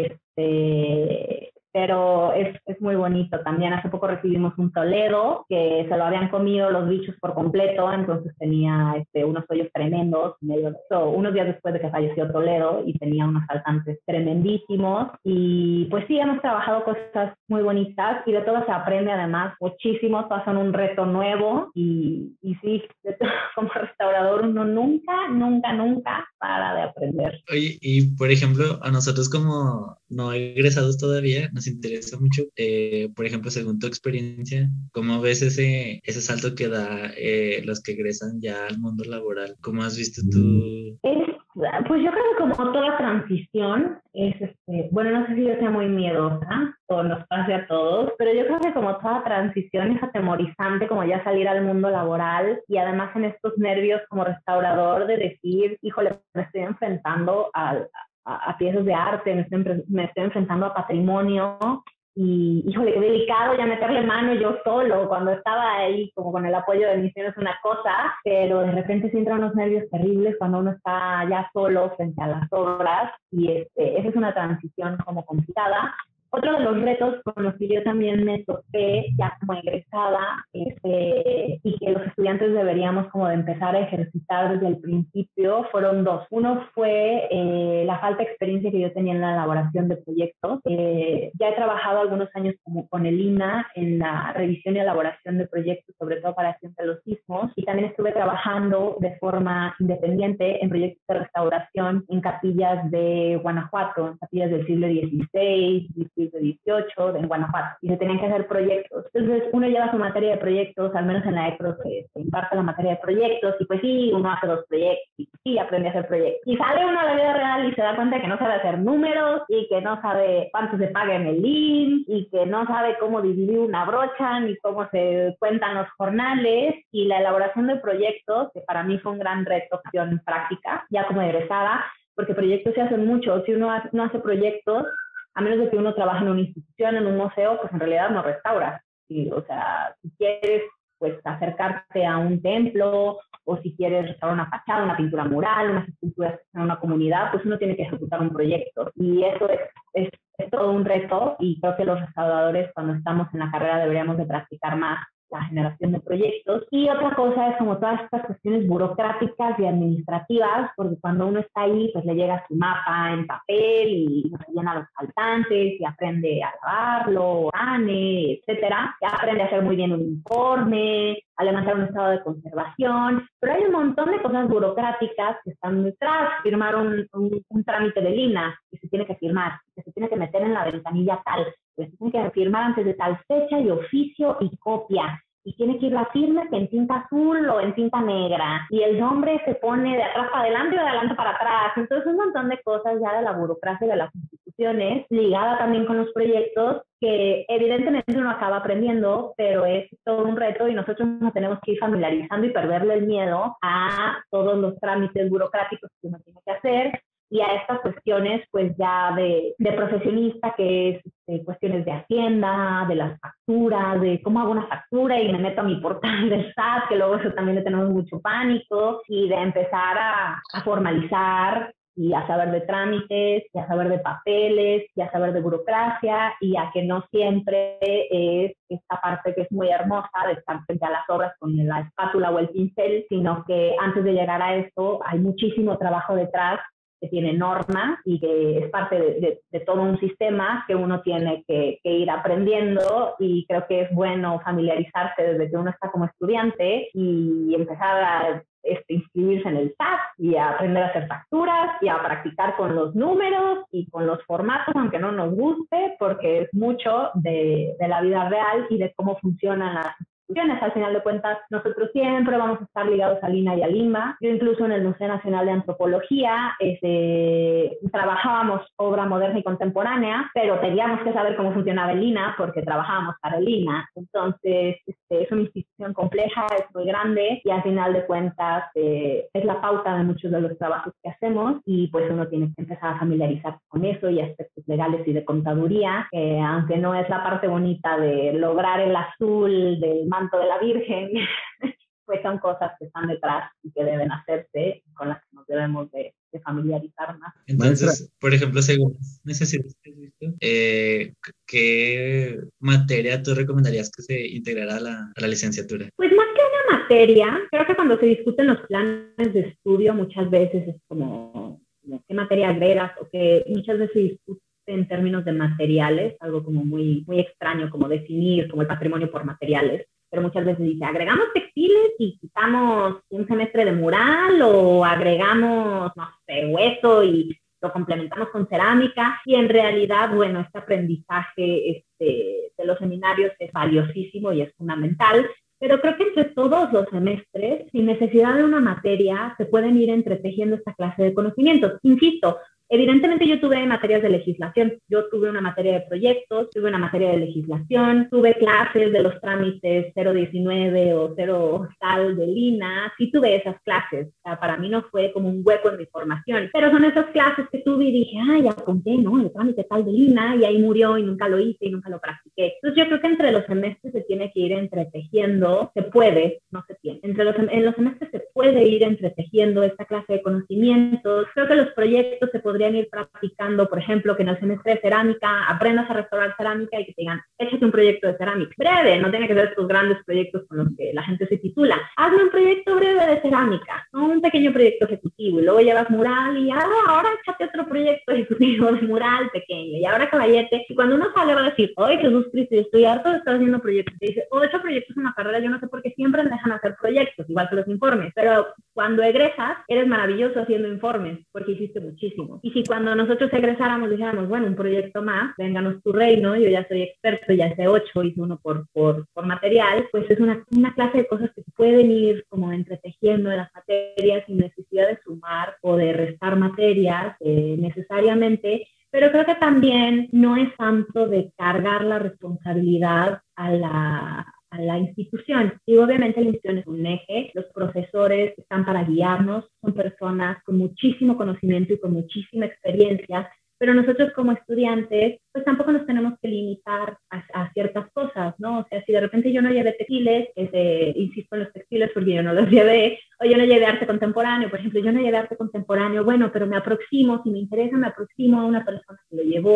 Este... pero es, es muy bonito. También hace poco recibimos un Toledo que se lo habían comido los bichos por completo, entonces tenía este, unos hoyos tremendos, medio de eso, unos días después de que falleció Toledo, y tenía unos saltantes tremendísimos. Y pues sí, hemos trabajado cosas muy bonitas, y de todo se aprende además muchísimo, todas son un reto nuevo, y, y sí, como restaurador uno nunca, nunca, nunca para de aprender. Oye, y por ejemplo, a nosotros como no egresados todavía, nos interesa mucho, eh, por ejemplo, según tu experiencia, ¿cómo ves ese, ese salto que da eh, los que egresan ya al mundo laboral? ¿Cómo has visto tú? Es, pues yo creo que como toda transición, es este, bueno, no sé si yo sea muy miedosa o nos pase a todos, pero yo creo que como toda transición es atemorizante como ya salir al mundo laboral, y además en estos nervios como restaurador de decir, híjole, me estoy enfrentando al... A, a piezas de arte, me estoy, me estoy enfrentando a patrimonio, y híjole, qué delicado ya meterle mano yo solo. Cuando estaba ahí como con el apoyo de Misión es una cosa, pero de repente se entran unos nervios terribles cuando uno está ya solo frente a las obras, y este, esa es una transición como complicada. Otro de los retos con los que yo también me topé ya como egresada, este, y que los estudiantes deberíamos como de empezar a ejercitar desde el principio, fueron dos. Uno fue eh, la falta de experiencia que yo tenía en la elaboración de proyectos. Eh, ya he trabajado algunos años como con el I N A en la revisión y elaboración de proyectos, sobre todo para acción de los sismos, y también estuve trabajando de forma independiente en proyectos de restauración en capillas de Guanajuato, en capillas del siglo dieciséis, siglo dieciocho en Guanajuato, y se tenían que hacer proyectos. Entonces uno lleva su materia de proyectos, al menos en la ECRO se, se imparte la materia de proyectos, y pues sí, uno hace dos proyectos y sí aprende a hacer proyectos, y sale uno a la vida real y se da cuenta que no sabe hacer números, y que no sabe cuánto se paga en el I M S S, y que no sabe cómo dividir una brocha ni cómo se cuentan los jornales. Y la elaboración de proyectos, que para mí fue un gran reto en práctica ya como egresada, porque proyectos se hacen mucho. Si uno hace, no hace proyectos, a menos de que uno trabaje en una institución, en un museo, pues en realidad no restaura. Sí, o sea, si quieres pues acercarte a un templo, o si quieres restaurar una fachada, una pintura mural, unas esculturas en una comunidad, pues uno tiene que ejecutar un proyecto. Y eso es, es, es todo un reto, y creo que los restauradores cuando estamos en la carrera deberíamos de practicar más la generación de proyectos. Y otra cosa es como todas estas cuestiones burocráticas y administrativas, porque cuando uno está ahí, pues le llega su mapa en papel y se llena los faltantes y aprende a lavarlo, ane, etcétera. Y aprende a hacer muy bien un informe, a levantar un estado de conservación, pero hay un montón de cosas burocráticas que están detrás. Firmar un, un, un trámite de lina que se tiene que firmar, que se tiene que meter en la ventanilla tal, que se tiene que firmar antes de tal fecha y oficio y copia. Y tiene que ir la firma que en tinta azul o en tinta negra. Y el nombre se pone de atrás para adelante o de adelante para atrás. Entonces, un montón de cosas ya de la burocracia de las instituciones, ligada también con los proyectos, que evidentemente uno acaba aprendiendo, pero es todo un reto y nosotros nos tenemos que ir familiarizando y perderle el miedo a todos los trámites burocráticos que uno tiene que hacer, y a estas cuestiones pues ya de, de profesionista, que es este, cuestiones de Hacienda, de las facturas, de cómo hago una factura y me meto a mi portal del S A T, que luego eso también le tenemos mucho pánico, y de empezar a, a formalizar y a saber de trámites, y a saber de papeles, y a saber de burocracia, y a que no siempre es esta parte que es muy hermosa de estar frente a las obras con la espátula o el pincel, sino que antes de llegar a esto hay muchísimo trabajo detrás, que tiene normas y que es parte de, de, de todo un sistema que uno tiene que, que ir aprendiendo, y creo que es bueno familiarizarse desde que uno está como estudiante y empezar a este, inscribirse en el S A T y a aprender a hacer facturas y a practicar con los números y con los formatos, aunque no nos guste, porque es mucho de, de la vida real y de cómo funcionan las instituciones. Al final de cuentas, nosotros siempre vamos a estar ligados a Lina y a Lima. Yo incluso en el Museo Nacional de Antropología este, trabajábamos obra moderna y contemporánea, pero teníamos que saber cómo funcionaba el Lina porque trabajábamos para el Lina. Entonces, este, es una institución compleja, es muy grande, y al final de cuentas eh, es la pauta de muchos de los trabajos que hacemos, y pues uno tiene que empezar a familiarizarse con eso y aspectos legales y de contaduría, que aunque no es la parte bonita de lograr el azul del manto de la Virgen, pues son cosas que están detrás y que deben hacerse, con las que nos debemos de, de familiarizar más. Entonces, por ejemplo, según necesidades, eh, ¿qué materia tú recomendarías que se integrara a la, a la licenciatura? Pues más que una materia, creo que cuando se discuten los planes de estudio muchas veces es como, como qué materia agregas, o que muchas veces se discute en términos de materiales, algo como muy, muy extraño, como definir como el patrimonio por materiales. Pero muchas veces dice, agregamos textiles y quitamos un semestre de mural, o agregamos, no sé, hueso y lo complementamos con cerámica. Y en realidad, bueno, este aprendizaje este, de los seminarios es valiosísimo y es fundamental, pero creo que entre todos los semestres, sin necesidad de una materia, se pueden ir entretejiendo esta clase de conocimientos. Insisto, evidentemente yo tuve materias de legislación, yo tuve una materia de proyectos, tuve una materia de legislación, tuve clases de los trámites cero diecinueve o cero tal de Lina, sí tuve esas clases, o sea, para mí no fue como un hueco en mi formación, pero son esas clases que tuve y dije, ay, apunté, ¿no? El trámite tal de Lina, y ahí murió y nunca lo hice y nunca lo practiqué. Entonces yo creo que entre los semestres se tiene que ir entretejiendo, se puede, no se tiene, entre los, en los semestres se puede ir entretejiendo esta clase de conocimientos. Creo que los proyectos se podrían ir practicando, por ejemplo, que en el semestre de cerámica aprendas a restaurar cerámica y que te digan, échate un proyecto de cerámica. Breve, no tiene que ser estos grandes proyectos con los que la gente se titula. Hazme un proyecto breve de cerámica, ¿no? Un pequeño proyecto ejecutivo, y luego llevas mural, y ah, ahora échate otro proyecto ejecutivo de mural pequeño, y ahora caballete. Y cuando uno sale va a decir, ¡ay, Jesús Cristo, yo estoy harto de estar haciendo proyectos! Y dice, ocho proyectos en la carrera, yo no sé por qué siempre me dejan hacer proyectos, igual que los informes. Pero cuando egresas, eres maravilloso haciendo informes, porque hiciste muchísimo. Y si cuando nosotros egresáramos dijéramos, bueno, un proyecto más, vénganos tu reino, yo ya soy experto, ya hice ocho, hice uno por, por, por material, pues es una, una clase de cosas que se pueden ir como entretejiendo en las materias sin necesidad de sumar o de restar materias eh, necesariamente. Pero creo que también no es tanto de cargar la responsabilidad a la, a la institución. Y obviamente la institución es un eje, los profesores están para guiarnos, son personas con muchísimo conocimiento y con muchísima experiencia, pero nosotros como estudiantes, pues tampoco nos tenemos que limitar a, a ciertas cosas, ¿no? O sea, si de repente yo no llevé textiles, este, insisto en los textiles porque yo no los llevé, o yo no llevé arte contemporáneo, por ejemplo, yo no llevé arte contemporáneo, bueno, pero me aproximo, si me interesa, me aproximo a una persona que lo llevó,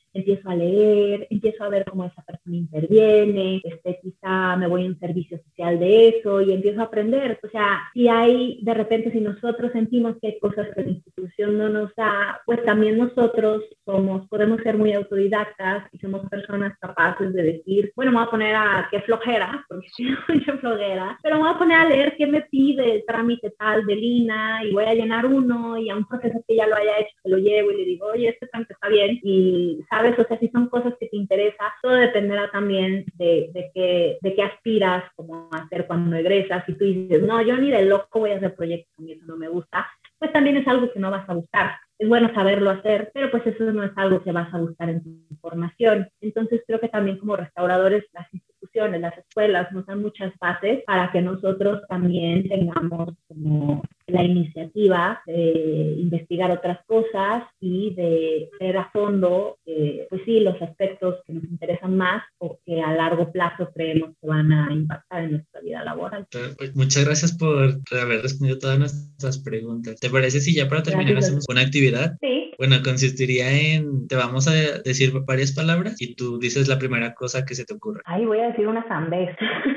empiezo a leer, empiezo a ver cómo esa persona interviene, este, quizá me voy a un servicio social de eso y empiezo a aprender. O sea, si hay, de repente, si nosotros sentimos que hay cosas que la institución no nos da, pues también nosotros somos, podemos ser muy autodidactas y somos personas capaces de decir, bueno, me voy a poner a qué flojera, porque si no mucha flojera, pero me voy a poner a leer qué me pide el trámite tal del I N A y voy a llenar uno y a un profesor que ya lo haya hecho, se lo llevo y le digo, oye, este trámite está bien y, ¿sabes? O sea, si son cosas que te interesan, todo dependerá también de, de, qué, de qué aspiras como a hacer cuando egresas. Si tú dices, no, yo ni de loco voy a hacer proyectos, a mí eso no me gusta, pues también es algo que no vas a buscar. Es bueno saberlo hacer, pero pues eso no es algo que vas a buscar en tu formación. Entonces creo que también como restauradores, las instituciones, las escuelas nos dan muchas bases para que nosotros también tengamos como la iniciativa de investigar otras cosas y de ver a fondo, eh, pues sí, los aspectos que nos interesan más o que a largo plazo creemos que van a impactar en nuestra vida laboral. Muchas gracias por haber respondido todas nuestras preguntas. ¿Te parece si ya para terminar gracias. Hacemos una actividad? Sí. Bueno, consistiría en, te vamos a decir varias palabras y tú dices la primera cosa que se te ocurra. Ay, voy a decir una sandez.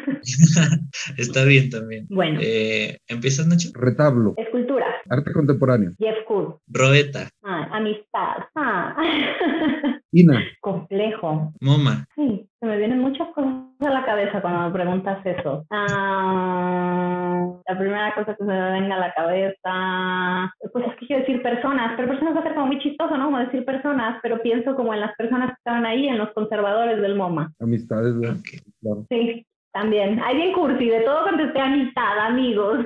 Está bien también. Bueno. Eh, ¿Empiezas, Nacho? Retablo. Escultura. Arte contemporáneo. Jeff Koons. Roeta. Ah, amistad. Ah. I N A. Complejo. MoMA. Sí, se me vienen muchas cosas a la cabeza cuando me preguntas eso. Ah, la primera cosa que se me venga a la cabeza, pues es que quiero decir personas, pero personas va a ser como muy chistoso, ¿no? Como decir personas, pero pienso como en las personas que estaban ahí, en los conservadores del MoMA. Amistades, ¿verdad? Okay. Claro. Sí. También, hay bien cursi, de todo contesté amistad, amigos.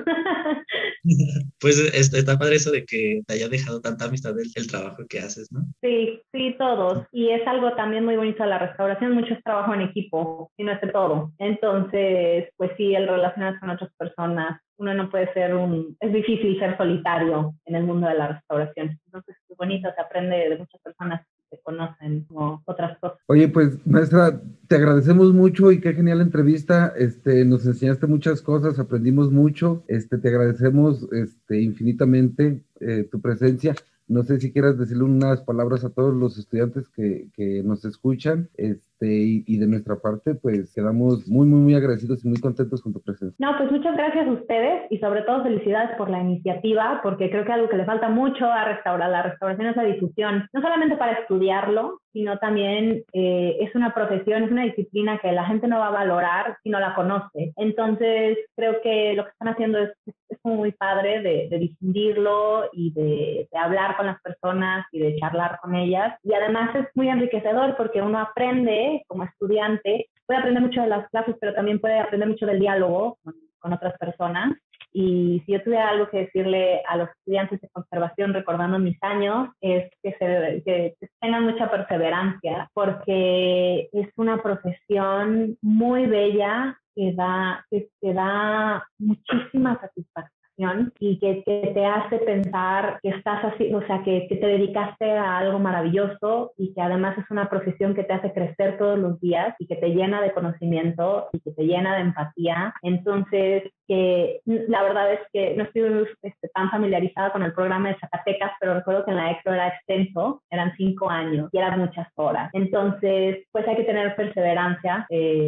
Pues está padre eso de que te haya dejado tanta amistad del, del trabajo que haces, ¿no? Sí, sí, todos. Y es algo también muy bonito de la restauración, mucho es trabajo en equipo, y no es de todo. Entonces, pues sí, el relacionarse con otras personas, uno no puede ser un... Es difícil ser solitario en el mundo de la restauración. Entonces, es bonito, se aprende de muchas personas que conocen como otras cosas. Oye, pues, maestra, te agradecemos mucho y qué genial entrevista. Este, nos enseñaste muchas cosas, aprendimos mucho. Este, te agradecemos este, infinitamente eh, tu presencia. No sé si quieras decirle unas palabras a todos los estudiantes que, que nos escuchan, este, y, y de nuestra parte, pues quedamos muy, muy, muy agradecidos y muy contentos con tu presencia. No, pues muchas gracias a ustedes y sobre todo felicidades por la iniciativa, porque creo que algo que le falta mucho a restaurar, la restauración es la difusión, no solamente para estudiarlo, sino también eh, es una profesión, es una disciplina que la gente no va a valorar si no la conoce. Entonces, creo que lo que están haciendo es, es muy padre de, de difundirlo y de, de hablar con las personas y de charlar con ellas. Y además es muy enriquecedor porque uno aprende como estudiante, puede aprender mucho de las clases, pero también puede aprender mucho del diálogo con, con otras personas. Y si yo tuviera algo que decirle a los estudiantes de conservación recordando mis años, es que, se, que tengan mucha perseverancia, porque es una profesión muy bella que da, que te da muchísima satisfacción y que, que te hace pensar que estás así, o sea, que, que te dedicaste a algo maravilloso y que además es una profesión que te hace crecer todos los días y que te llena de conocimiento y que te llena de empatía. Entonces, que la verdad es que no estoy este, tan familiarizada con el programa de Zacatecas, pero recuerdo que en la EXO era extenso, eran cinco años y eran muchas horas. Entonces, pues hay que tener perseverancia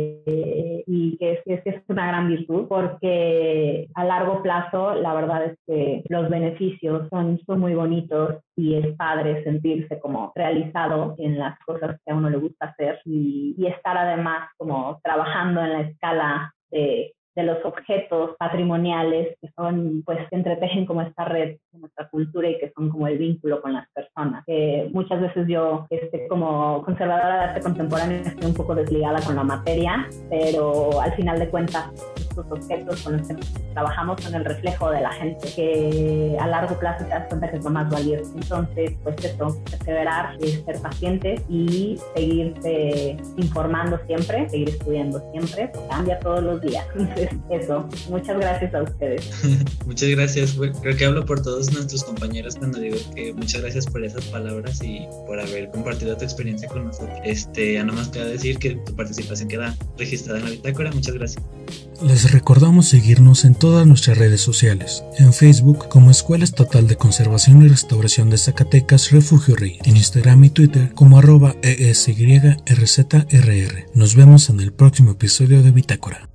eh, y que es, es, es una gran virtud, porque a largo plazo la verdad es que los beneficios son, son muy bonitos y es padre sentirse como realizado en las cosas que a uno le gusta hacer y, y estar además como trabajando en la escala de de los objetos patrimoniales que son, pues, que entretejen como esta red de nuestra cultura y que son como el vínculo con las personas. Que muchas veces yo, este, como conservadora de arte contemporáneo, estoy un poco desligada con la materia, pero al final de cuentas, estos objetos con los que trabajamos son el reflejo de la gente, que a largo plazo te das cuenta que es lo más valioso. Entonces, pues eso, perseverar, ser pacientes y seguirse informando siempre, seguir estudiando siempre, cambia todos los días. Entonces, eso, muchas gracias a ustedes. Muchas gracias, creo que hablo por todos nuestros compañeros cuando digo que muchas gracias por esas palabras y por haber compartido tu experiencia con nosotros. Este, ya nomás queda decir que tu participación queda registrada en la bitácora. Muchas gracias. Les recordamos seguirnos en todas nuestras redes sociales, en Facebook como Escuela Estatal de Conservación y Restauración de Zacatecas Refugio Rey, en Instagram y Twitter como arroba E S Y R Z R R. Nos vemos en el próximo episodio de Bitácora.